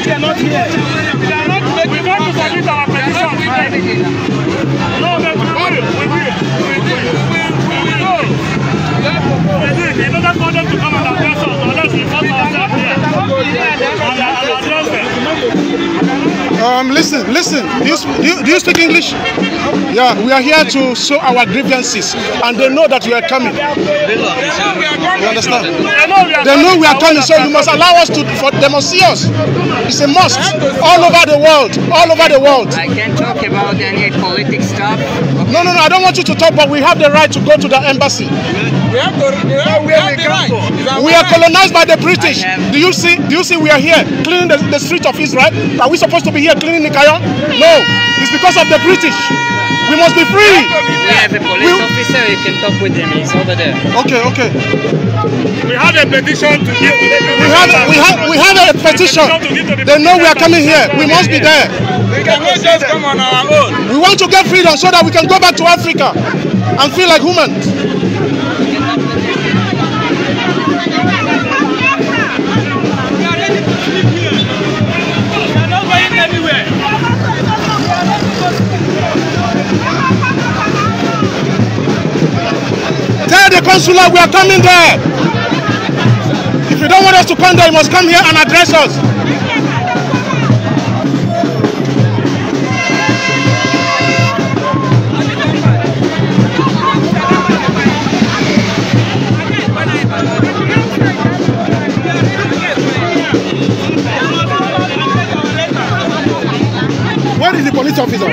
They are not here. We want to submit our petition. No, but we will. In order for them to come and address us, unless we force ourselves here and address them. Listen. Do you speak English? Yeah, we are here to show our grievances, and they know that we are coming. You understand? They know we are coming, so you must allow us to. They must see us. It's a must. All over the world. All over the world. I can't talk about any political stuff. Okay. No. I don't want you to talk, but we have the right to go to the embassy. We have the right. We are colonized by the British. Do you see we are here cleaning the street of Israel? Are we supposed to be here cleaning Nikayon? No. It's because of the British. We must be free. We have a police officer. You can talk with him. He's over there. Okay. We have a petition to give to the We have a petition. They know we are coming here. We must be there. We cannot just come on our own. We want to get freedom so that we can go back to Africa and feel like humans. Tell the consular we are coming there. If you don't want us to come there, you must come here and address us. Where is the police officer?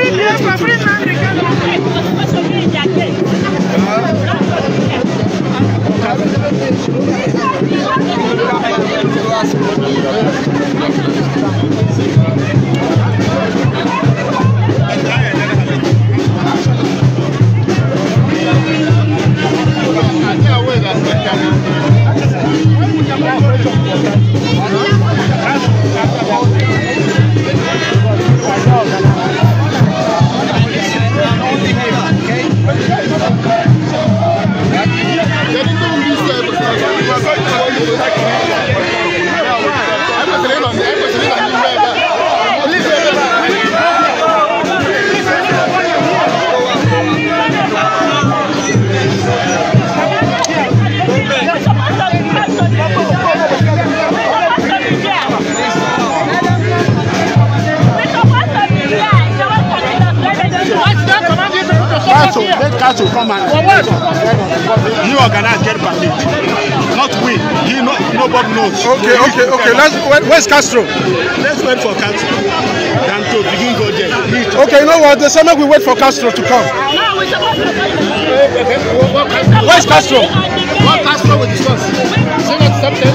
Let Council come and you organize, get permit. Not we. Nobody knows. Okay. Where's Castro? Let's wait for Castro. Then to begin go there. Okay, you know what? The summer we wait for Castro to come. Where's Castro? What Castro will discuss? Is it not something?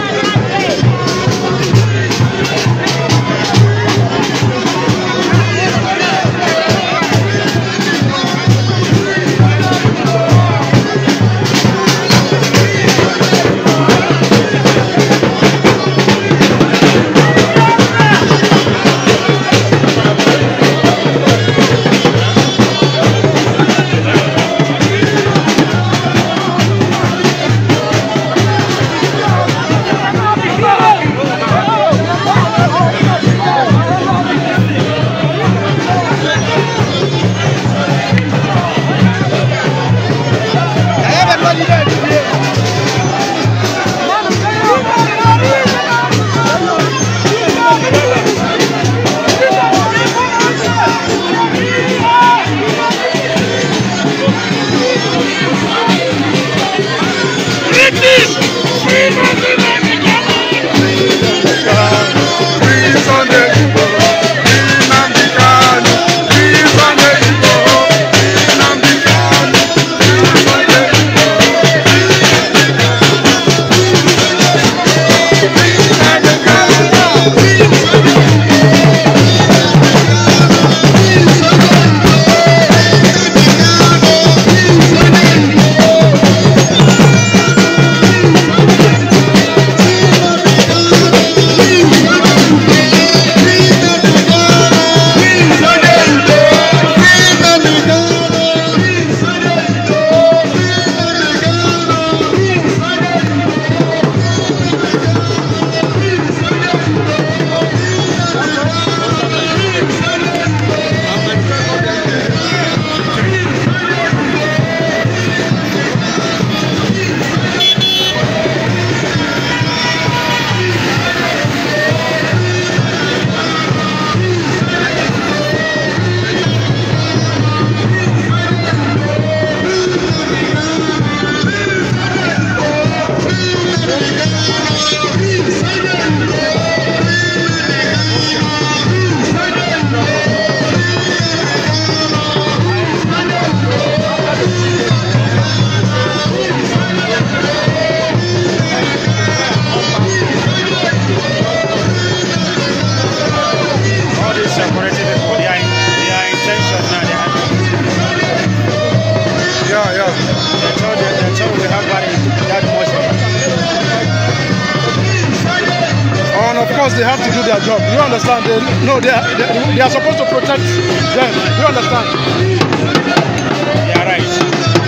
they have to do their job. You understand? They are supposed to protect them. You understand? You are right.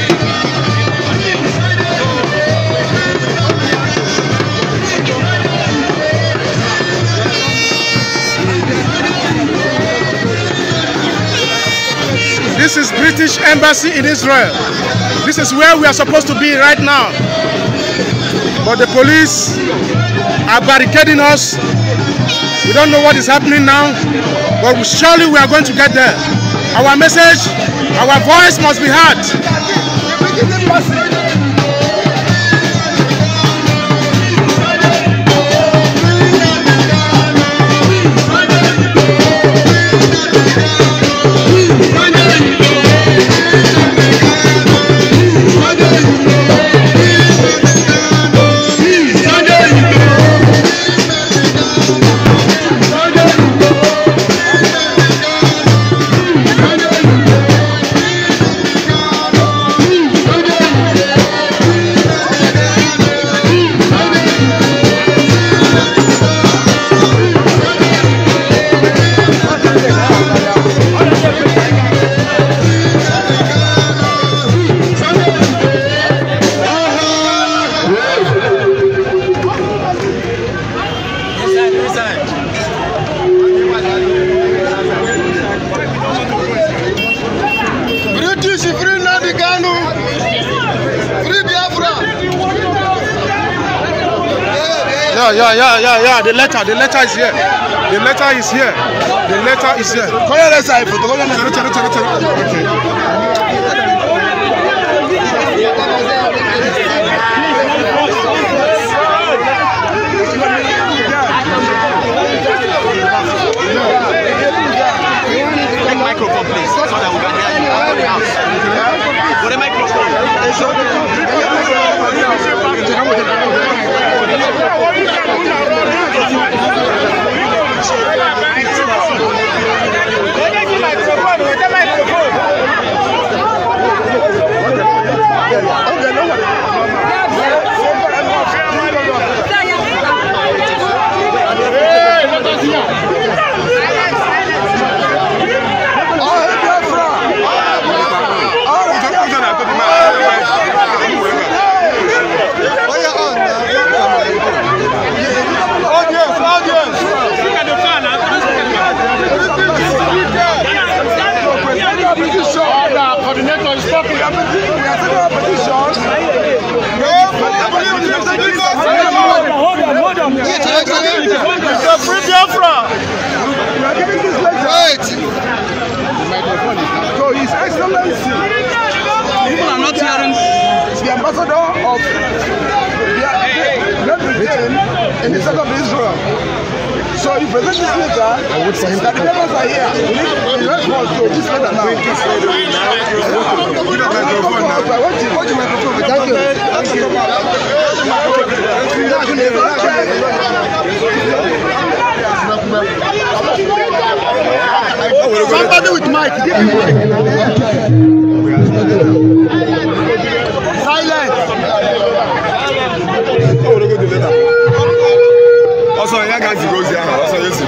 This is British Embassy in Israel. This is where we are supposed to be right now. But the police are barricading us. We don't know what is happening now, but surely we are going to get there. Our message, our voice must be heard. Yeah. The letter is here. The letter is here. The letter is here. Take microphone, please, so that we can hear you out of the house. With a microphone. So His Excellency, people are not hearing, the ambassador of Great Britain in the state of Israel. So he presents this letter that the members are here. We need in response to this letter now. Somebody with mic, give me mic. Silence. Also, young guys goes there. Also, yes.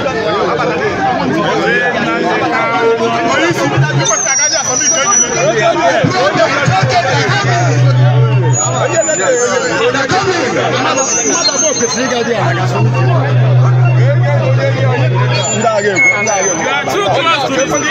Too close to the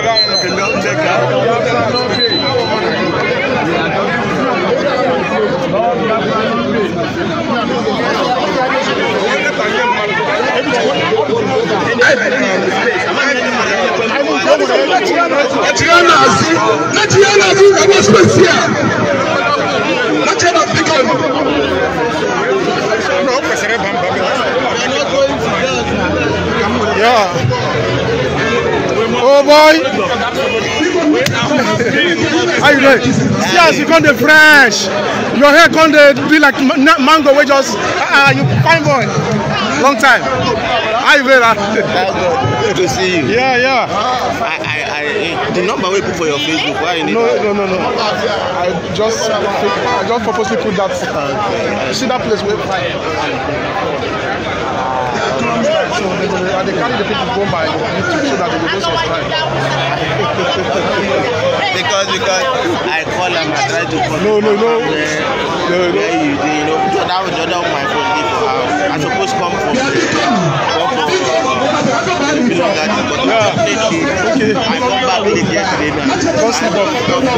Yeah. Oh boy. How you doing? Yes, you come the French. Your hair come be like mango. We just you fine boy. Long time. How you doing? Good to see you. Yeah. The number we put for your Facebook. Why you need No. I just purposely put that. You see that place where? subscribe. So they carry the people go by YouTube so that they will subscribe. because I call them, I try to call No. where you do, you know. So that was the other of my phone did for house. I suppose come from that Okay. I come back late yesterday night. Don't sleep off.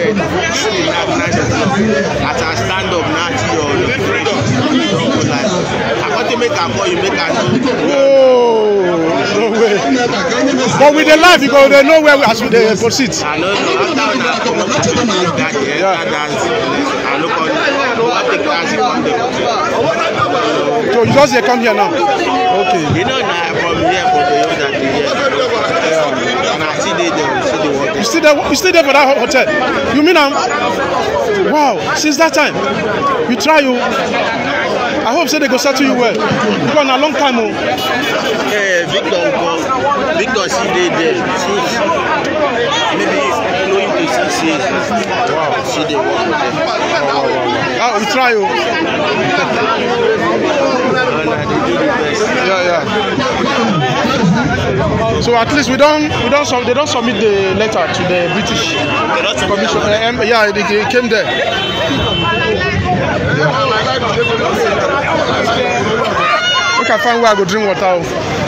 As I stand up now, you're fresh. I want to make a call, you make a Oh, no way. But with the life, you go, they know where we as they proceed. I know, after that, come up to that, dance. I look on the class on the So you just come here now? Okay. You know, now from here, for the young that and I see the water. You stay there for that hotel? You mean wow, since that time? You try you. I hope they go settle you well. You've gone a long time. Yeah, Victor see there since maybe going to 6 years. Wow, see the water. Oh, you try you. Yeah. So at least they don't submit the letter to the British Commission. Yeah, they came there. We can find where I go drink water.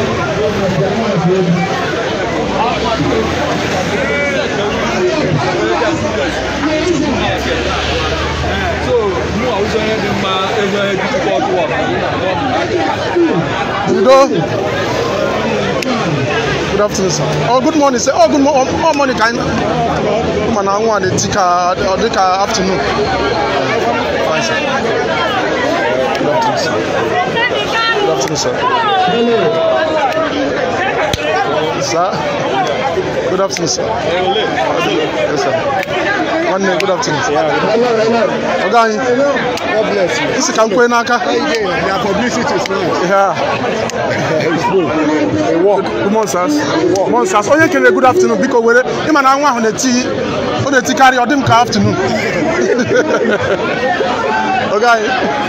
Good afternoon, sir. Oh, good morning, sir. Oh, good morning. Oh, morning, kind. Come on, I want to take afternoon. Fine, sir. Good afternoon, sir. Good afternoon, sir. Yes, sir. One day, good afternoon, sir. Okay. God bless you. This is Kamkwenaka. Their publicity is nice. Yeah. It's good. They walk. Good morning, sir. Good morning, sir. So you can good afternoon because we're him and I want on the tea carry or them afternoon. Okay.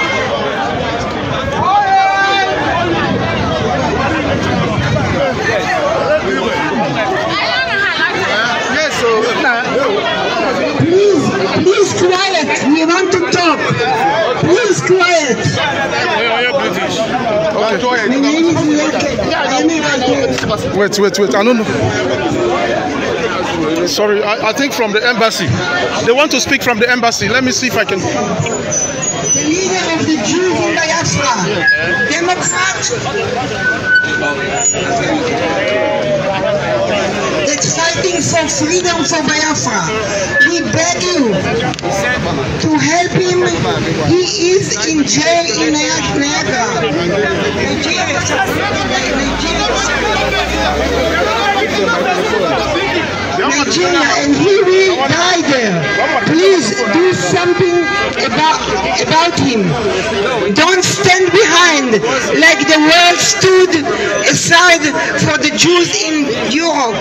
Please quiet. We want to talk. Please quiet. Okay. My name is Leke. Wait. I don't know. Sorry, I think from the embassy. They want to speak from the embassy. Let me see if I can. The leader of the Jews in Biafra. Democrat. That's fighting for freedom for Biafra. We beg you to help him. He is in jail in Niagara. Nigeria, and he will die there. Please do something about him. Don't stand behind like the world stood aside for the Jews in Europe.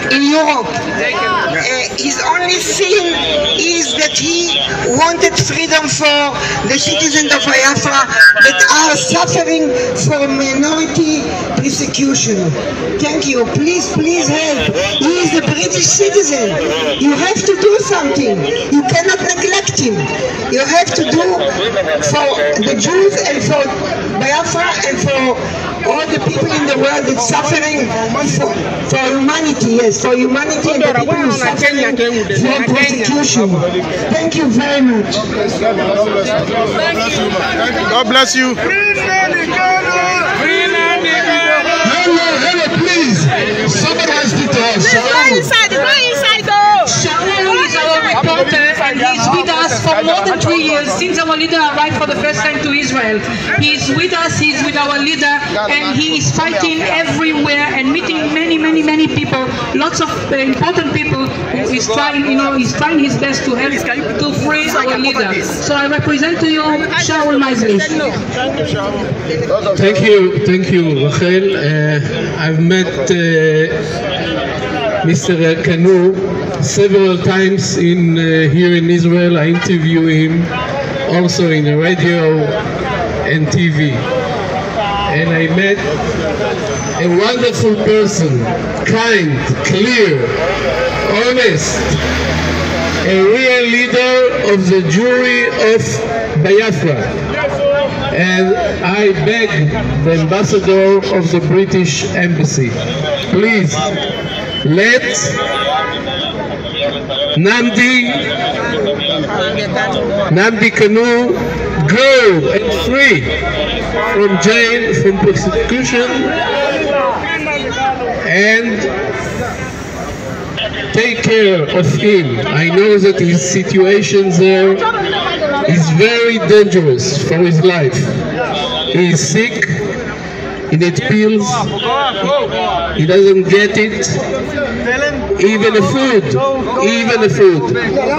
His only sin is that he wanted freedom for the citizens of Biafra that are suffering from minority persecution. Thank you. Please help. He is a British citizen. You have to do something. You cannot neglect him. You have to do for the Jews and for Biafra and for all the people in the world that's suffering for humanity, yes, for humanity and the people who are suffering from persecution. Thank you very much. God bless you. Hello, please. Somebody has to tell us. Go inside, Shaul is our reporter and he's with us for more than 3 years since our leader arrived for the first time to Israel. He's with us, he's with our leader, and he is fighting everywhere and meeting many people, lots of important people. He's trying, he's trying his best to help to free our leader. So I represent to you Shaul Meislich. Thank you, Rachel. I've met Mr. Kanu several times here in Israel. I interview him also in the radio and TV. And I met a wonderful person, kind, clear, honest, a real leader of the Jewry of Biafra. And I beg the ambassador of the British Embassy, please let Nnamdi Kanu go and free from jail, from persecution, and take care of him. I know that his situation there is very dangerous for his life. He is sick, he needs pills, he doesn't get it, even the food.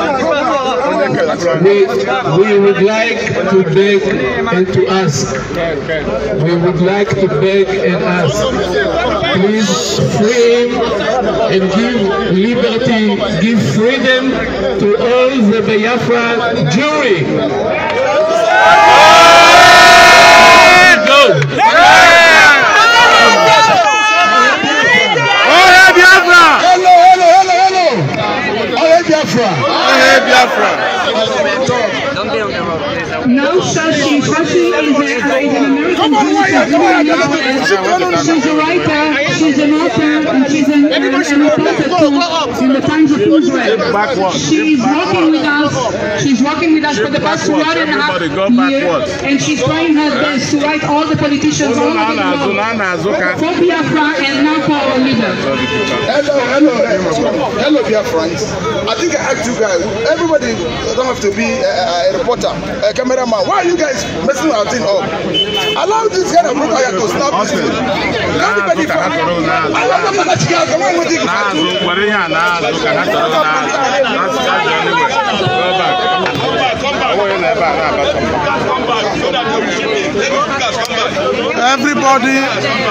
We would like to beg and to ask. We would like to beg and ask. Please free him and give liberty, give freedom to all the Biafra Jewry. Go! Now Shashi is an American Jewish. She's a writer, she's an author, and she's an reporter too in the Times of Israel. She's working with us. She's working with us for the past 1.5 years, and she's trying her best to write all the politicians all over the world for Biafra and now for our leader. Hello, dear friends. I think I asked you guys. Everybody don't have to be a reporter, a cameraman. Why are you guys messing our thing up? Allow this kind of broker to stop this thing. Everybody from everybody.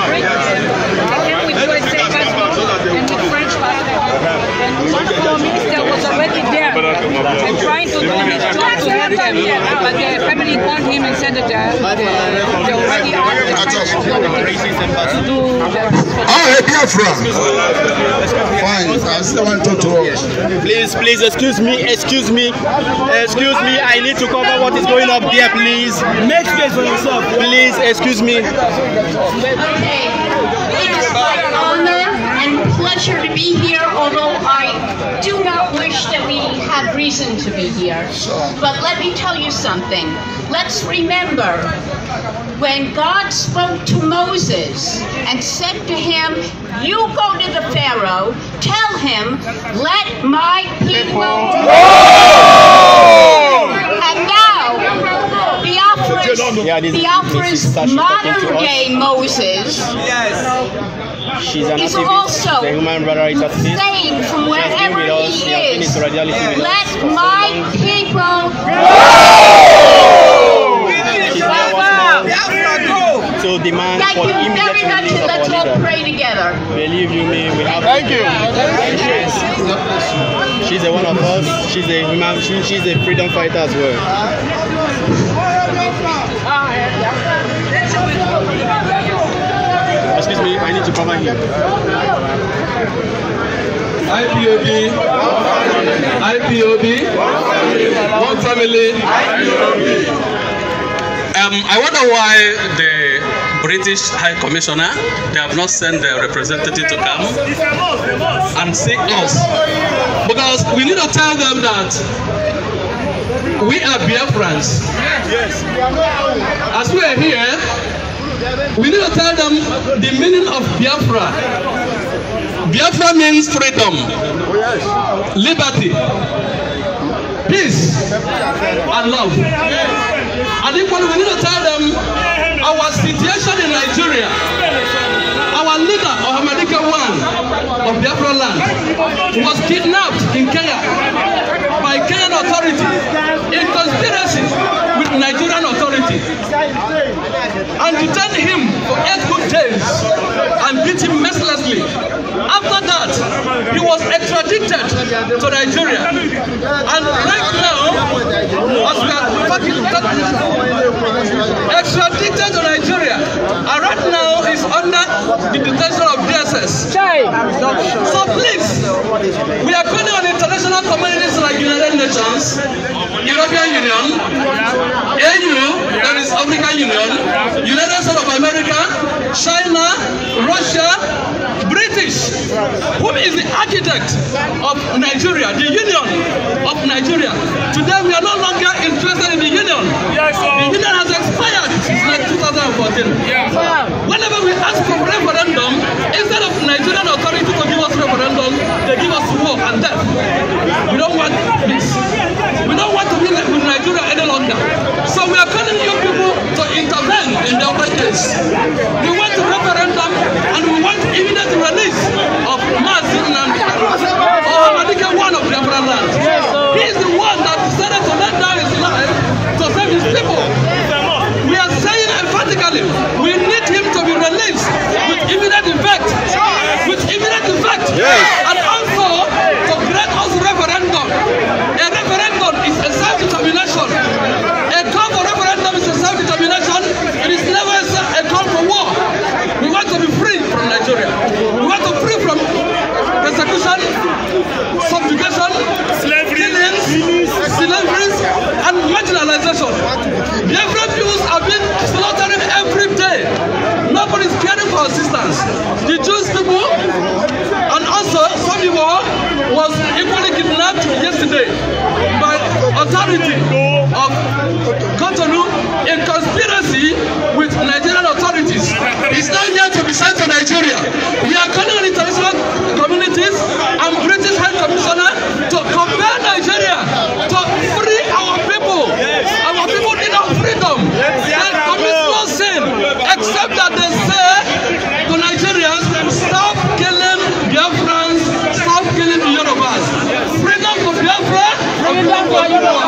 Minister was already there and trying to do his job to help them, but the family called him and said that they already asked to do Biafra. Fine, I still want to talk. Please, excuse me, I need to cover what is going up there, please. Make space for yourself. Please, excuse me. Okay. It's my honor and pleasure to be here, although I do not wish that we had reason to be here. But let me tell you something. Let's remember when God spoke to Moses and said to him, you go to the Pharaoh, tell him, let my people go. And now, Biafra's modern day Moses is also saying from wherever he is, let my people go. So demand for immediate release of our leader. Pray together. Believe you me, we have. Thank you. She's a one of us. She's a human. She's a freedom fighter as well. Excuse me, I need to cover here. IPOB, one family. I wonder why the British High Commissioner, they have not sent their representative to come and see us. Because we need to tell them that we are Biafrans. Yes. As we are here, we need to tell them the meaning of Biafra. Biafra means freedom, liberty, peace, and love. And equally, we need to tell them our situation in Nigeria. Our leader, Ahmadika I of Biafra land, was kidnapped in Kenya by Kenyan authorities in conspiracy with Nigerian authorities, and detained him for 8 good days and beat him mercilessly. After that, he was extradited to Nigeria, and right now, as we are talking, extradited to Nigeria, and right now is under the detention of DSS. So please, we are calling on international communities like United Nations, European Union, AU, that is African Union, United States of America, China, Russia, British, who is the architect of Nigeria, the Union of Nigeria. Today we are no longer interested in the Union. The Union has expired since 2014. Whenever we ask for referendum, instead of Nigerian authority to give us referendum, they give us war and death. We don't want this. We don't want to be like with Nigeria any longer. So we are calling you people to intervene in the case. We want a referendum and we want immediate release of Mazi Nnamdi or Amadike, one of Biafra land. He is the one that decided to let down his life to save his people. We are saying emphatically, we need him to be released with immediate effect. With immediate effect. And also to grant us referendum. A referendum is a self-determination. A call for referendum is a self-determination. It is never a call for war. We want to be free from Nigeria. We want to be free from persecution, subjugation, killings, slavery, and marginalization. Biafra Jews are being slaughtered every day. Nobody is caring for assistance. The Jewish people and also some people was equally kidnapped yesterday by authority of Cotonou in conspiracy with Nigerian authorities. It's not here to be sent to Nigeria. We are calling on international communities and British High Commissioner to compel Nigeria to free our people. Our people need our freedom. They commit no sin except that they say to Nigerians, stop killing Biafrans, stop killing the Yorubas. Freedom for Biafra, freedom for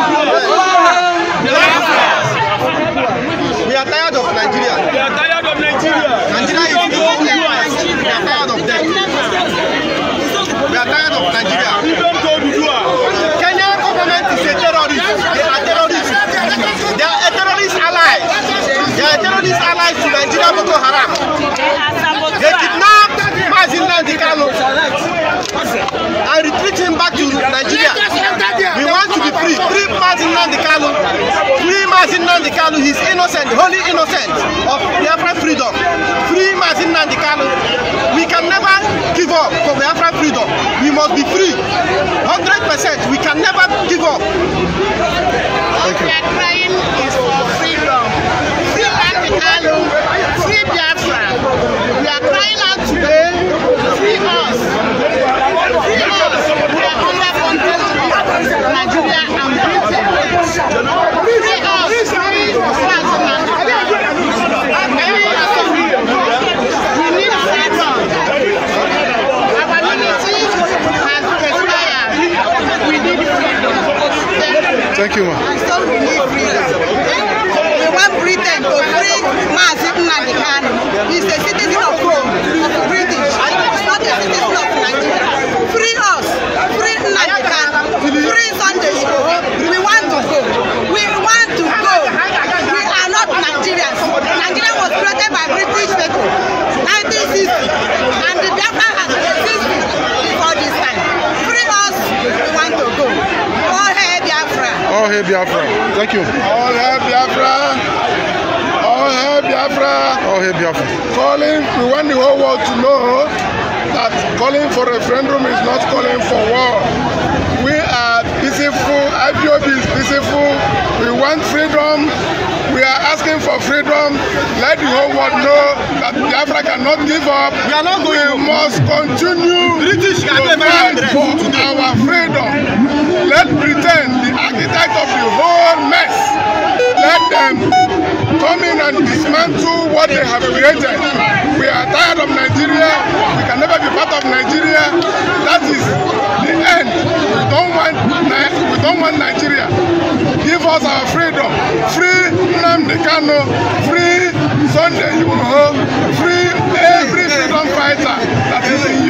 We are tired of Nigeria. We are tired of Nigeria. Nigeria is the only one. We are tired of them. We are tired of Nigeria. Kenyan government is a terrorist. They are terrorists. They are a terrorist ally. They are terrorist allies to Nigeria Boko Haram. They kidnapped Mazi Nnamdi Kanu and retreat him back to Nigeria. We want to be free. Free Mazi Nnamdi Kanu. Free Mazi Nnamdi Kanu. He is innocent, wholly innocent of Biafra freedom. Free Mazi Nnamdi Kanu. We can never give up for Biafra freedom. We must be free. 100%. We can never give up. What we are crying is for freedom. Free Nnamdi Kanu. Free Biafra. We are crying out today. Free us. Free us. We are under control of Nigeria and Britain. Free us. Free we need freedom. Our unity has expired. We need freedom. Thank you, ma'am. So we need freedom. We want Britain to free Mazi Nnamdi Kanu. He's a citizen of Rome, of British. He's not a citizen of Nigeria. Free us. Free Nnamdi Kanu. Free Sunday Igboho. We want to go. We want to go. We are not Nigerians. Nigeria was created by British people. 1960. And the Biafra has existed before this time. Free us. We want to go. All hail Biafra. All hail Biafra. Thank you. All hail Biafra. All hail Biafra. All hail Biafra. Calling, we want the whole world to know that calling for referendum is not calling for war. We are peaceful. IPOB is peaceful. We want freedom. We are asking for freedom. Let the whole world know that Biafra cannot give up. We are not going. We must continue to fight for our freedom. Let Britain, the architect of the whole mess, let them come in and dismantle what they have created. We are tired of Nigeria. We can never be part of Nigeria. That is the end. We don't want Nigeria. Give us our freedom. Free Nnamdi Kanu. Free Sunday Igboho. Free every freedom fighter that is in your possession.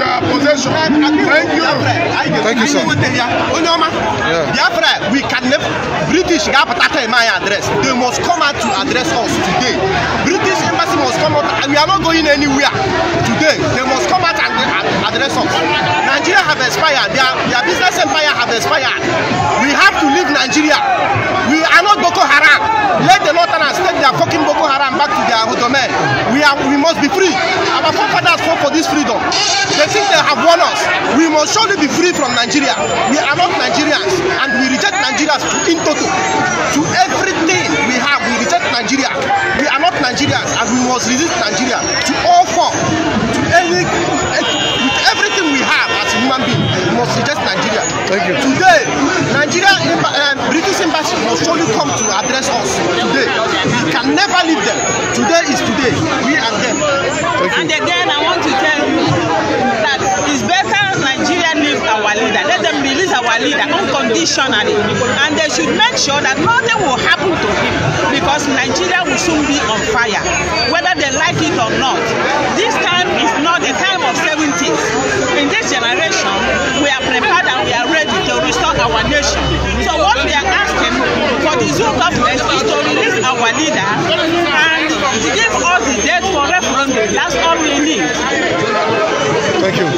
invitation. Thank you. Thank you, sir. Biafra, we can never. British Gapatata in my address. They must come out to address us today. British embassy must come out. We are not going anywhere today. They must come out and address us. Nigeria have expired. Their business empire have expired. We have to leave Nigeria. We are not Boko Haram. Let the Northerners take their fucking Boko Haram back to their domain. We must be free. Our forefathers fought for this freedom. They think they have won us. We must surely be free from Nigeria. We are not Nigerians, and we reject Nigerians in total. To everything we have, we reject Nigeria. We are not Nigerians, and we must resist Nigeria to all four. With everything we have as a human being, we must reject Nigeria. Thank you. Today, Nigeria, British embassy must surely come to address us. Today, we can never leave them. Today is today. We and them. And again, I want to tell you that it's better Nigeria leave our leader. Let them release our leader unconditionally, and they should make sure that nothing will happen to him, because Nigeria will soon be on fire, whether they like it or not. This time is not a time of 70s. In this generation, we are prepared and we are ready to restore our nation. So what we are asking for the Zoom government is to release our leader and give us the date for referendum. That's all we need. Thank you.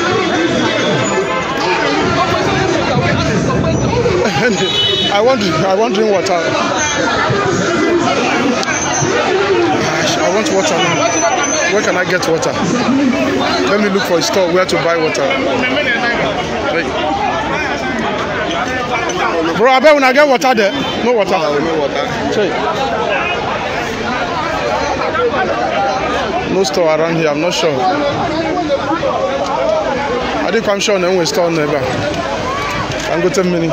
I want drink water. I want water now. Where can I get water? Let me look for a store where to buy water. Hey. Bro, I bet when I get water there. No water. No water. No store around here, I'm not sure. I think I'm sure no one store never. I'm going to mini.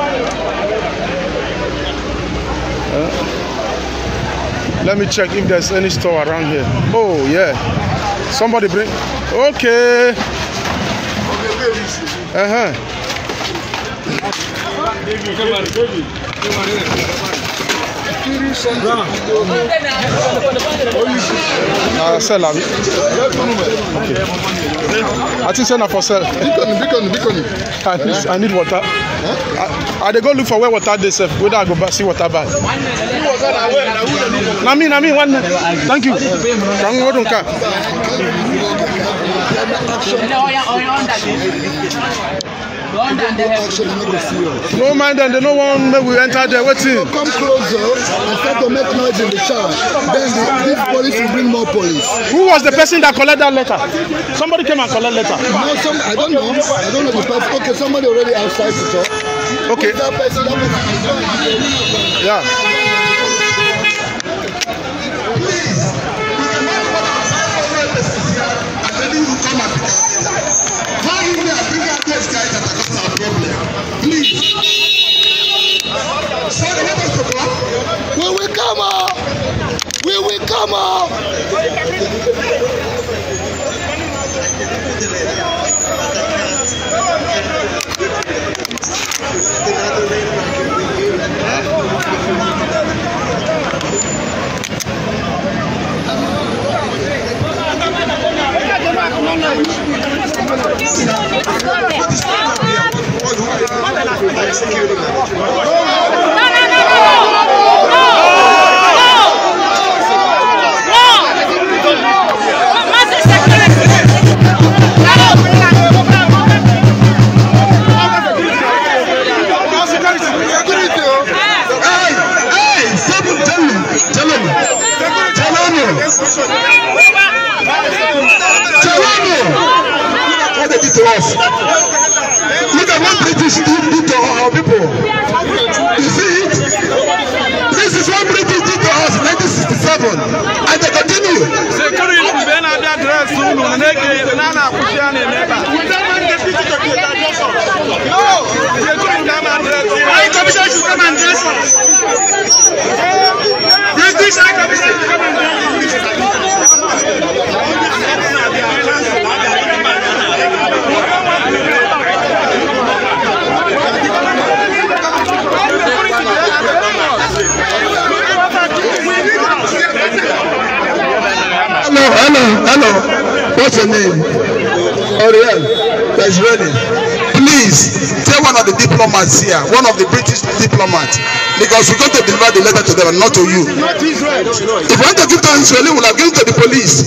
Let me check if there's any store around here. Oh yeah. Somebody bring. Okay. Sell okay. I think sell for sell. I need water. I they go look for where water they sell. Whether I go see water buy. Nami one. Thank you. No man, then they no one we enter there. What's it? Come closer and start to make noise in the shower. Then this police will bring more police. Who was the person that collected that letter? Somebody came and collected letter. No, I don't know. I don't know the person. Okay, somebody already outside to talk. Okay. That person. Yeah. Please. We will come up. We will come up. Look at what British did to our people. You see it? This is what British did to us in 1967. And they continue. High Commission should come and dress us. British High Commission should come and dress us. Hello. What's your name? Oriel. is ready. Please tell one of the diplomats here, one of the British diplomats, because we're going to deliver the letter to them and not to you. Not Israel. If you want to give to Israel, we'll have given to the police.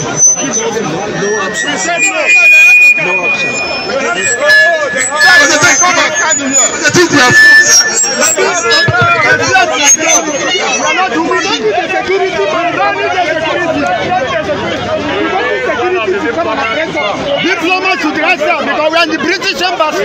Diplomats should rest there because we are in the British embassy.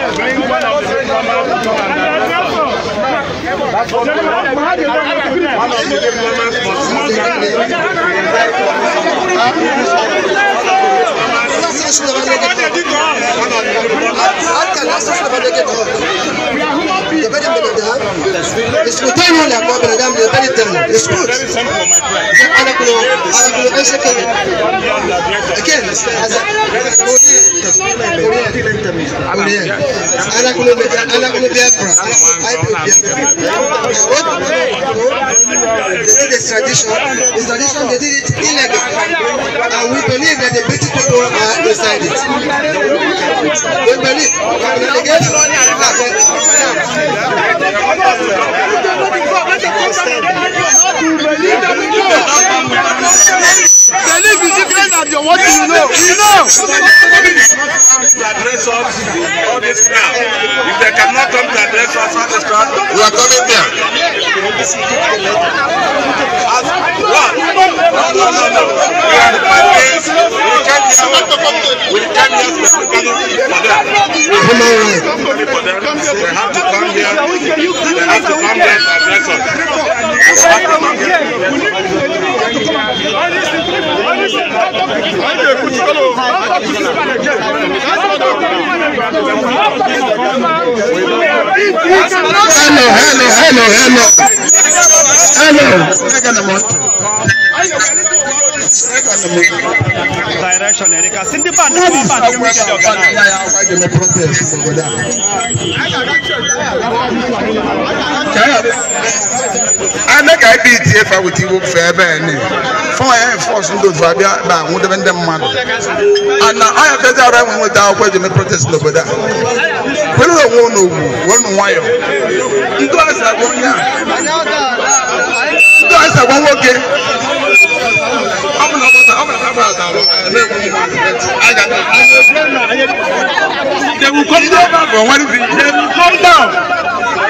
This tradition, they did it illegal, and we believe that the British people are inside it. We believe Believe is different than what you know. You know. To address us all this crowd. If they cannot come to address us all this crowd, we are coming there. As what? No. We are the parties. We can't hear specifically for them. For them. They have to come here. They have to come here to address us. Direction, Erika. Cindy Pan. I make I beat if I would you fair Ben. For I force to do for about one of them man. And now I have better around without where you may protest over that. When I won't know one wire. You guys are going here. You guys are one okay. They will come down from one thing. They will come down.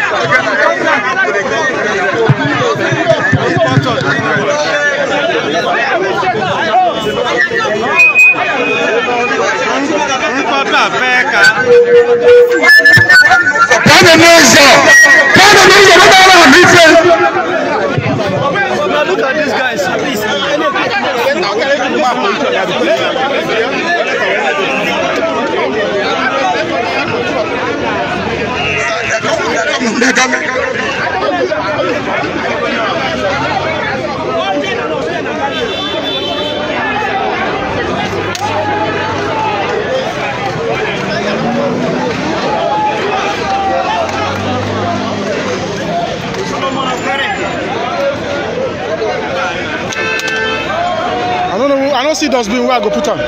Look at these guys. They're coming. I don't see dustbin where I go put on.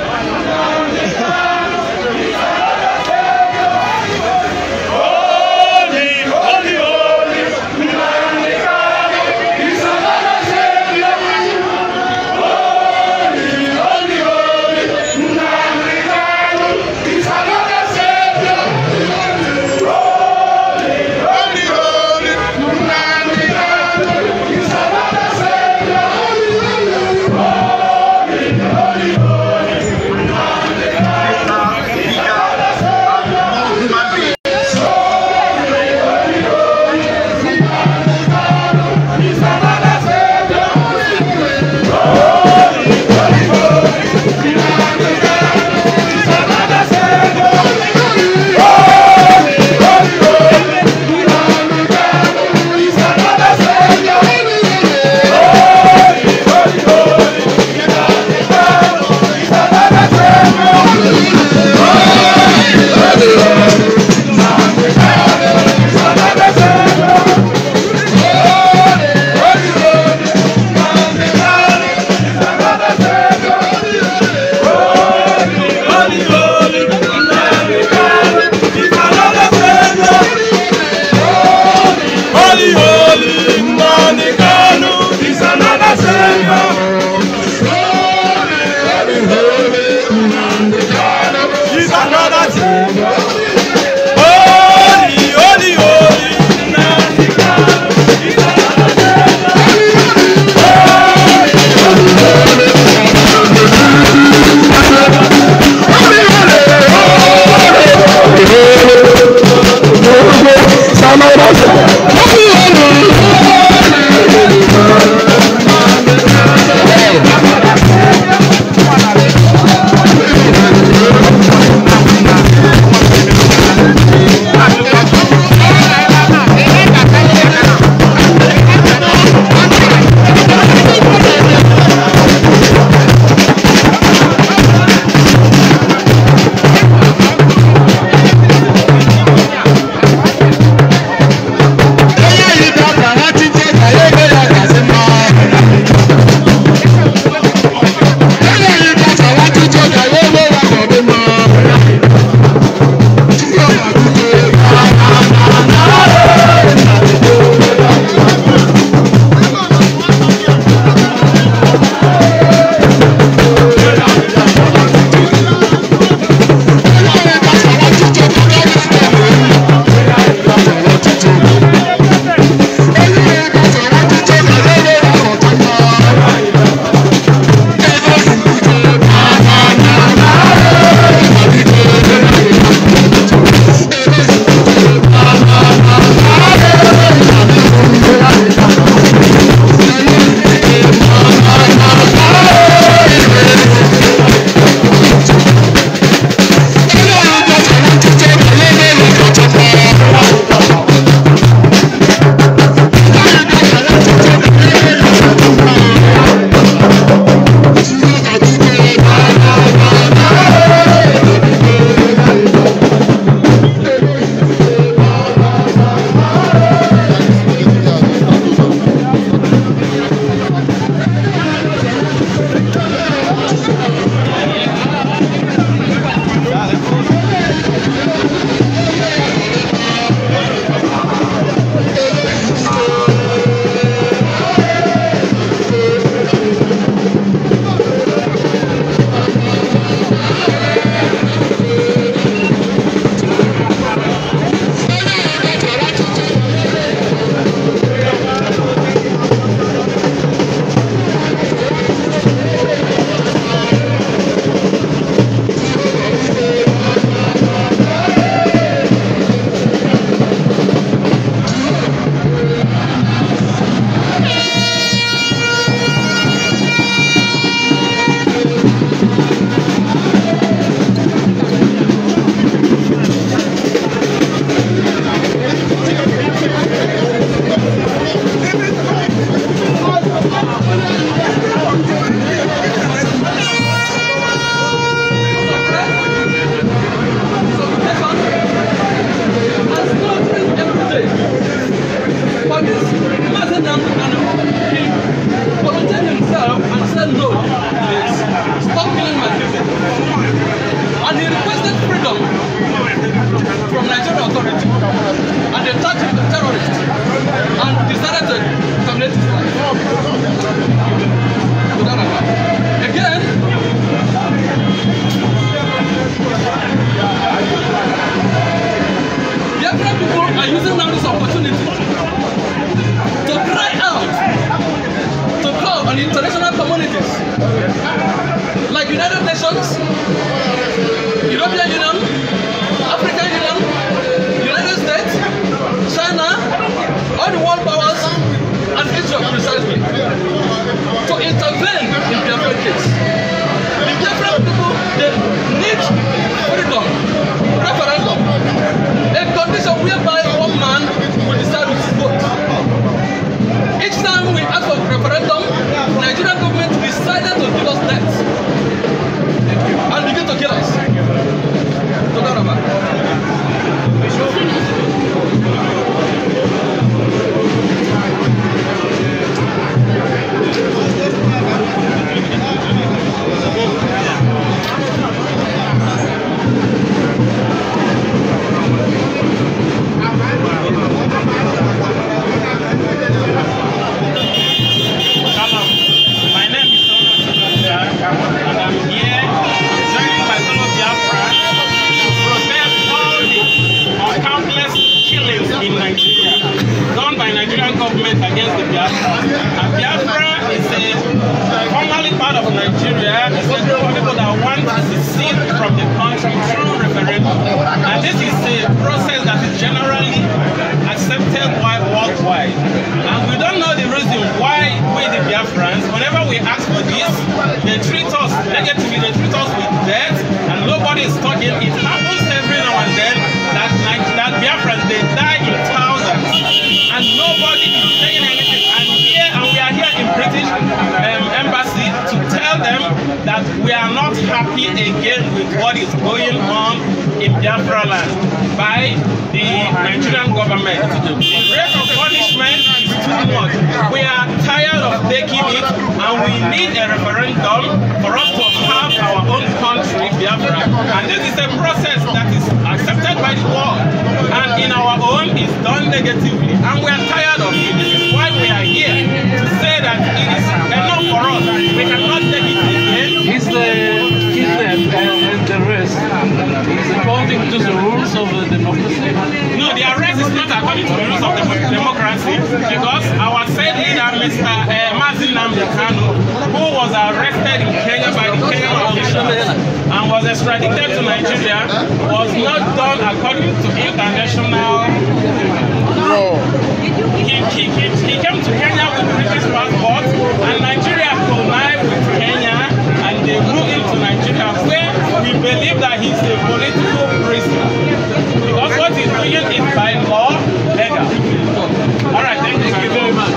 this is a process that is generally accepted worldwide. And we don't know the reason why we, the Biafrans, whenever we ask for this, they treat us negatively, they treat us with death, and nobody is talking. It happens every now and then that Biafrans, they die in thousands, and nobody is saying anything. And we are here in British Embassy to tell them that we are not happy again with what is going on in Biafra land by the Nigerian government. The rate of punishment is too much. We are tired of taking it, and we need a referendum for us to have our own country, Biafra. And this is a process that is accepted by the world, and in our own is done negatively. And we are tired of it. This is why we are here to say that it is enough for us. We cannot take it again. Is the kidnap and the rest is according to the rules of the democracy? No, the arrest is not according to the rules of the democracy, because our said leader, Mr. Mazin Nnamdi Kanu, who was arrested in Kenya by the Kenyan officials and was extradited to Nigeria, was not done according to international law. He came to Kenya with British passport, and Nigeria connived with Kenya, and they moved into Nigeria, where we believe that he's a political prisoner, because what he's doing is by law legal. All right, thank you very much.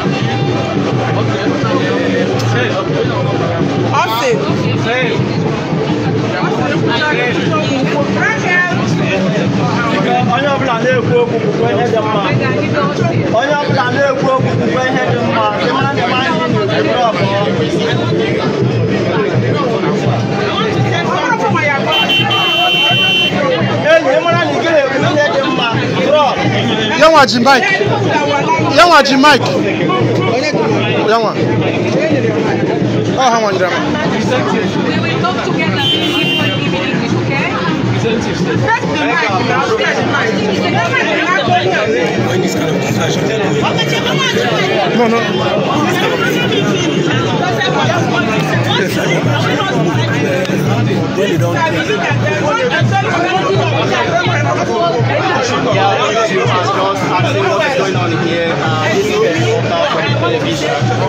Onye ọbụla na-ekwu okwu bụkwa ihe dị mma. Onye ọbụla na-ekwu okwu bụkwa ihe dị mma. Ndị mara na eme anyị na-ekwu ọbụla. Enyi mara na ike na-ekwu ihe dị mma. Yanwa ji Mike. Yanwa ji Mike. Yanwa. Oh, how much drama? We will talk together in English, okay? No, no. What's going on here? This is the reporter from the television.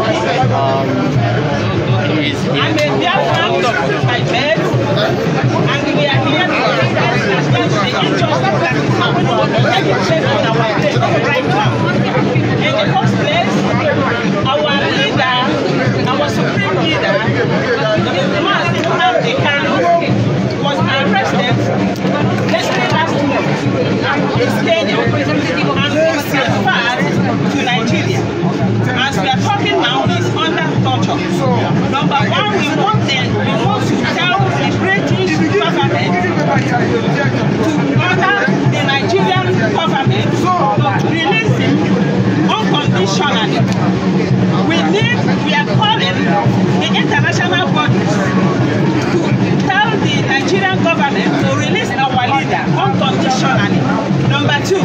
I'm a Biafran doctor by bed, and we are here to understand the injustice that is happening on our day right now. In the first place, our leader, our supreme leader, Mazin Nnamdi Kanu, was arrested last month in Kenya and was transferred to Nigeria. As we are talking now, he's under torture. Number one, we want to tell the British government to order the Nigerian government to release him unconditionally. We are calling the international bodies to tell the Nigerian government to release our leader unconditionally. Number two,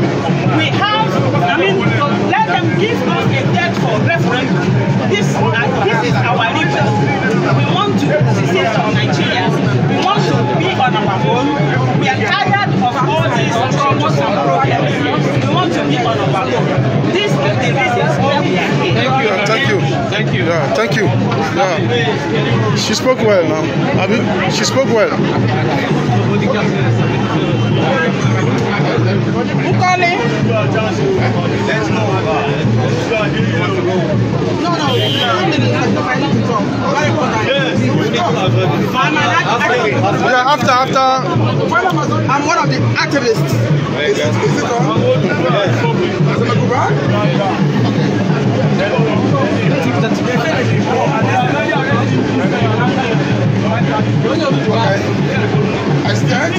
let them give us a date for referendum. This is our leader. We want to secede from Nigeria. We want to be on our own. We are tired of all these troubles and problems. We want to be on our own. This is the reason why we are here. Thank you. Thank you. Yeah, thank you. Yeah. She spoke well now. Abi, she spoke well. Ukole. Yeah, after. I'm one of the activists. Is it on? I stand.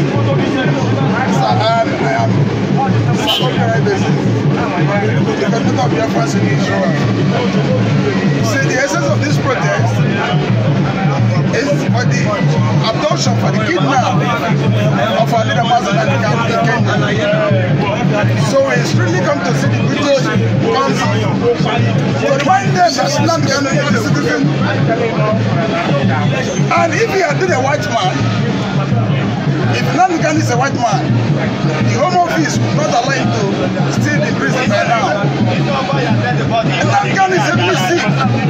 I am copyright basis. The content of Biafra in Israel. See, the essence of this protest is for the abduction, for the kidnap of our leader Mazin Nnamdi Kanu in Kenya. So we strictly come to see the British Council to remind them that Nnamdi Kanu is a citizen. And if he had been a white man, if Nnamdi Kanu is a white man. The Home Office will not allow him to stay in prison right now. Nnamdi Kanu is heavily sick.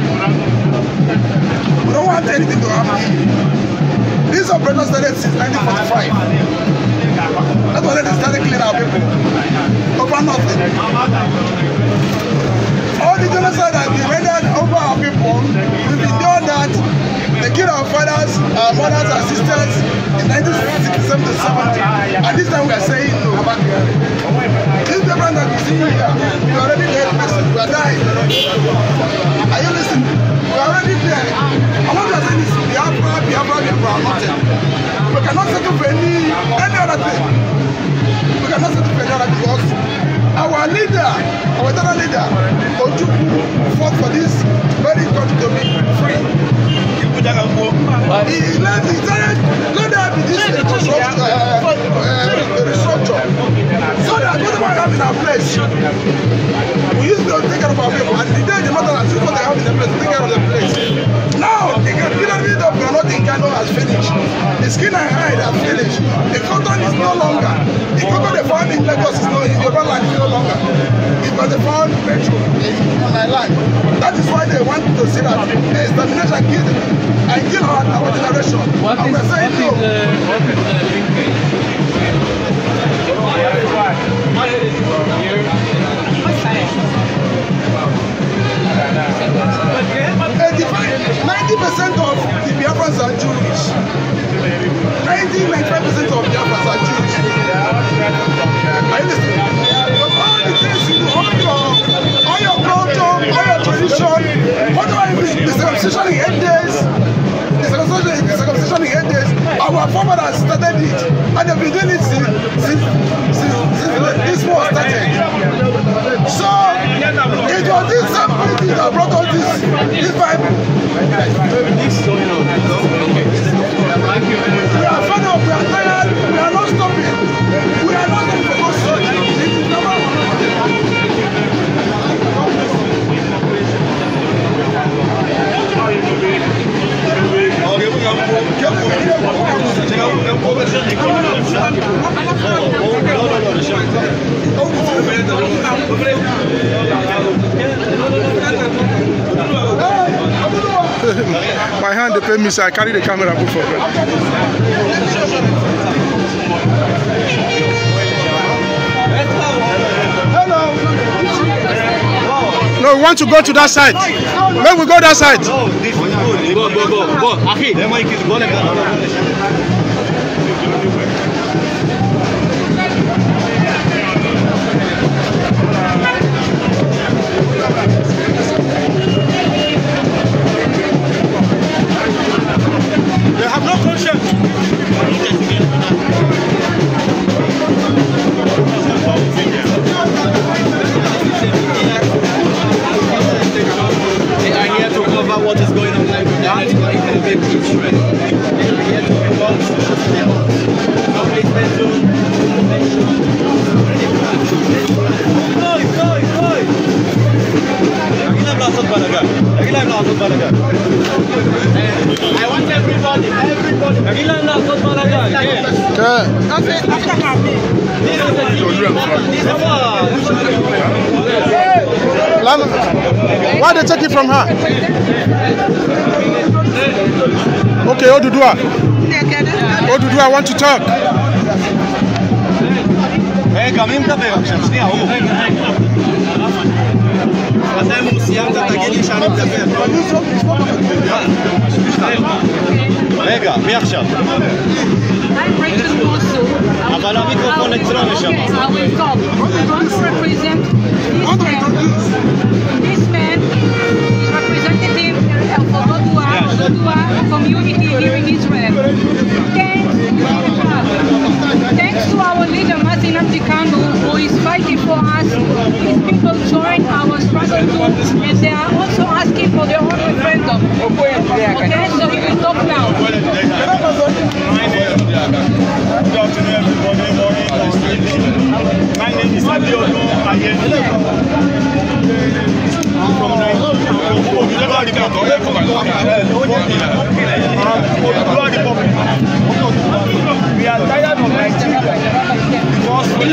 We don't want anything to happen. This operation started since 1945. That's why they started killing our people. Over nothing. All the genocide that we rendered over our people, we've been doing that. They killed our fathers, our mothers, our sisters in 1967 to 70. And this time we are saying no. This paper that you see here, we are already dead person. We are dying. Are you listening? We are already dead. And what we are saying is Biafra, nothing. We cannot settle for any other thing. We cannot settle for any other thing because our leader, our eternal leader, Ojukwu, fought for this very country to be free. He let there be this restructure. So that whatever we have in our place, we used to take care of our people. And the day the matter has what they have in the place, take care of the place. Now, the pyramid of Granot in Kano has finished. The skin and hide has finished. The cotton is no longer. The cotton they found in Lagos is no in Yoruba land is no longer. It was they found petrol in my land. That is why they want to see that extermination killed and kill our generation. What and is we're saying no. Percent of the Biafrans are Jewish. 95% of Biafrans are Jewish. Are you listening? But all the things you do, all your culture, all your tradition, whatever the circumcision in 8 days, the circumcision in 8 days, our forefathers started it, and they've been doing it since this war started. So it was this same thing that brought us this Bible. We are fed up, we are tired, we are not stopping. We are not going to go straight. It is number one. My hand they pay me, so I carry the camera before. Hello. No, we want to go to that side. Let we go that side. Go. They have no conscience. They are here to cover what is going on live. They are not going to make Israel. They are here to involve social system. I want everybody. Why they take it from her? Okay, Oduduwa. Oduduwa, I want to talk. רגע, מי מדבר עכשיו? שנייה, הוא. מתי סיימת, תגיד לי שאני מדבר. רגע, מי עכשיו? אבל המיקרופון אצלנו שם. Community here in Israel. Thanks to our leader Mati Nnamdi Kanu, who is fighting for us. These people join our struggle too, and they are also asking for their own referendum. Okay, so we will talk now. Good afternoon, everybody. My name is Abiodun Ayeni. From we are tired of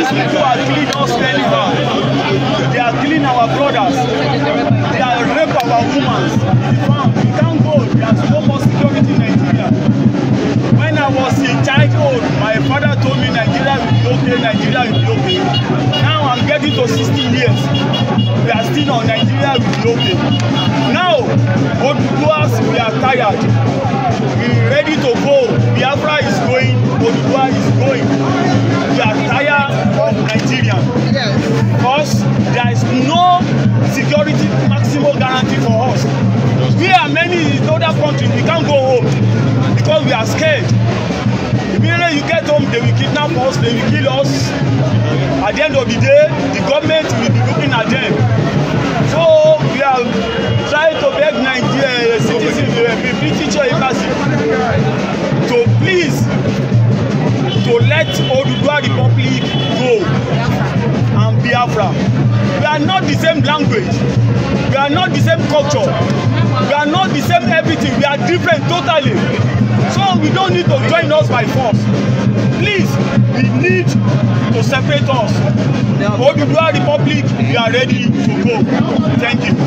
These people are killing us anyhow. They are killing our brothers. They are rape our women. We can't go. There's no more security in Nigeria. When I was in childhood, my father told me Nigeria will be okay, Nigeria will be okay. Now I'm getting to 16 years. We are still on Nigeria will be okay. Now, Oduduwas, we are tired. We're ready to go. Biafra is going, Oduduwa is going. We are tired of Nigeria. Because there is no security maximum guarantee for us. We are many in other countries, we can't go home because we are scared. Immediately you get home, they will kidnap us, they will kill us. At the end of the day, the government will be looking at them. So we are trying to beg Nigeria citizens, the British embassy, to please to let Oduduwa Republic go and Biafra. We are not the same language. We are not the same culture. We are not the same everything. We are different totally. So we don't need to join us by force. Please, we need to separate us. Oduduwa Republic, we are ready to go. Thank you.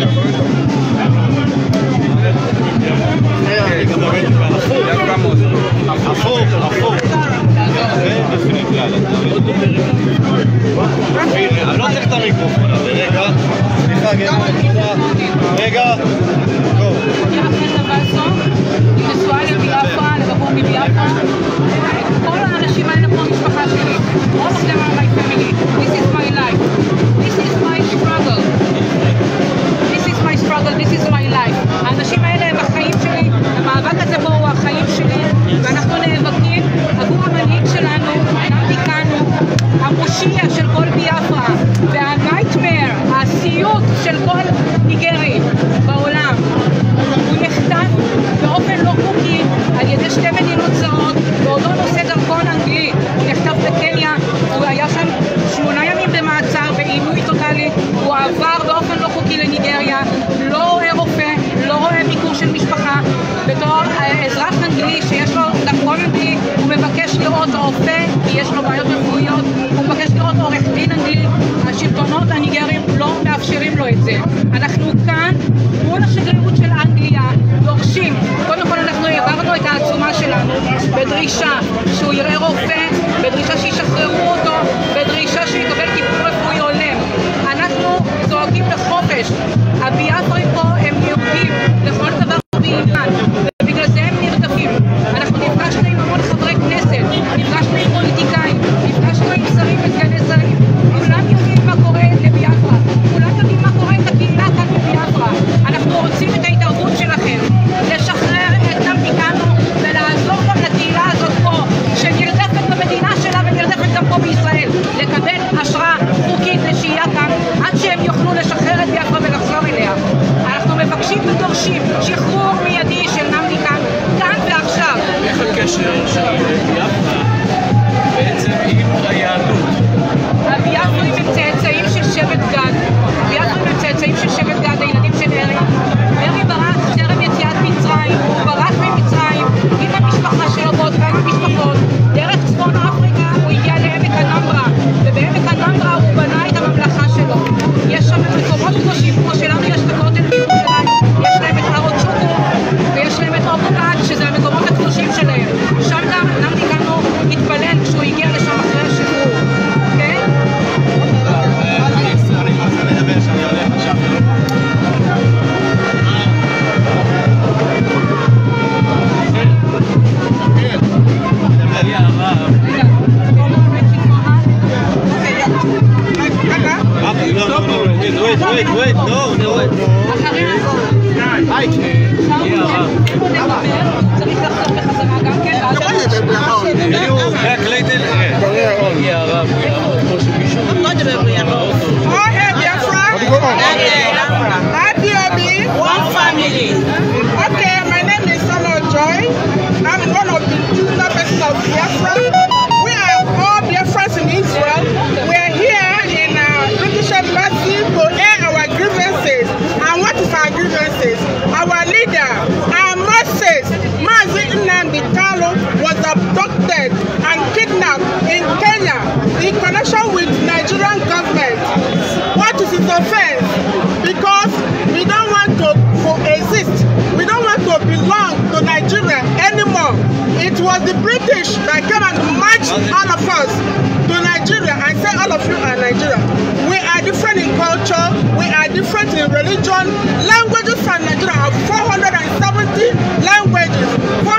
לא צריך את המיקרופון הזה, רגע, רגע, go. היא נשואה לביאפרה, לבחור מביאפרה. כל האנשים האלה פה משפחה שלי. All of them are my family. This is my life. This is my struggle. This is my struggle. This is my life. האנשים האלה הם החיים שלי. המאבק הזה פה הוא החיים שלי. ואנחנו נאבקים עבור המנהיג שלנו, נמדי קאנו, המושיע של כל ביאפרה, והנייטמר, הסיוט של כל ניגרי בעולם. הוא נחתם באופן לא חוקי על ידי שתי מדינות זרות, ועוד לא נושא דרכון אנגלי. הוא נחתם בקניה, הוא היה שם 8 ימים במעצר, בעינוי טוטלי. הוא עבר באופן לא חוקי לניגריה, לא רואה רופא, לא רואה ביקור של משפחה. בתור אזרח אנגלי שיש לו דרכון אנגלי, הוא מבקש לראות רופא, כי יש לו בעיות רפואיות, הוא מבקש לראות עורך דין אנגלי. השלטונות הניגרים לא מאפשרים לו את זה. אנחנו כאן מול השגרירות של אנגליה דורשים, קודם כל אנחנו העברנו את העצומה שלנו בדרישה שהוא יראה רופא, בדרישה שישחררו אותו, בדרישה שיקבל טיפול רפואי הולם. אנחנו זועקים לחופש. הביאפרים פה הם יהודים לכל דבר ועניין, ובגלל זה הם נרדפים. אנחנו נפגשנו עם המון חברי כנסת, נפגשנו עם פוליטיקאים, נפגשנו עם שרים וסגני שרים. כולם יודעים מה קורה לביאפרה, כולם יודעים מה קורה את הקהילה כאן בביאפרה. אנחנו רוצים את ההתערבות שלכם, לשחרר את נמדי קאנו ולעזור גם לקהילה הזאת פה, שנרדפת במדינה שלה ונרדפת גם פה בישראל, לקבל אשרה חוקית לשהייה כאן, עד שהם יוכלו לשחרר את ביאפרה ולחזור אליה. אנחנו מבקשים ודורשים שחרור מיידי של נמדי קאנו, כאן ועכשיו. איך הקשר של ביאפרה בעצם עם היהדות? הביאפרים הם צאצאים של שבט גד. הביאפרים הם צאצאים של שבט גד, הילדים של ארי. ארי ברח טרם יציאת מצרים, הוא ברח ממצרים עם המשפחה שלו ועוד כמה משפחות. דרך צפון אפריקה הוא הגיע לעמק הנמרה, ובעמק הנמרה הוא בנה את הממלכה שלו. יש שם מקומות קדושים, כמו שלנו יש את הכותל בירושלים, יש להם את הר צ'וקו ויש להם את אוקוקד, שזה המקומות הקדושים שלהם. שם גם נמדי קאנו התפלל כשהוא הגיע לשם אחרי השחרור. כן? אני רוצה לדבר שאני הולך עכשיו. Wait, no. One family. Okay, my name is Samuel Joy. I'm one of the junior persons of Biafra. We are all Biafrans in Israel. We are here in British Embassy to air our grievances. And what is our grievances? Our leader, Moses, Mazi Nnamdi Kanu, was abducted and kidnapped in Kenya in connection us to Nigeria, I say all of you are Nigeria. We are different in culture, we are different in religion. Languages from Nigeria have 470 languages,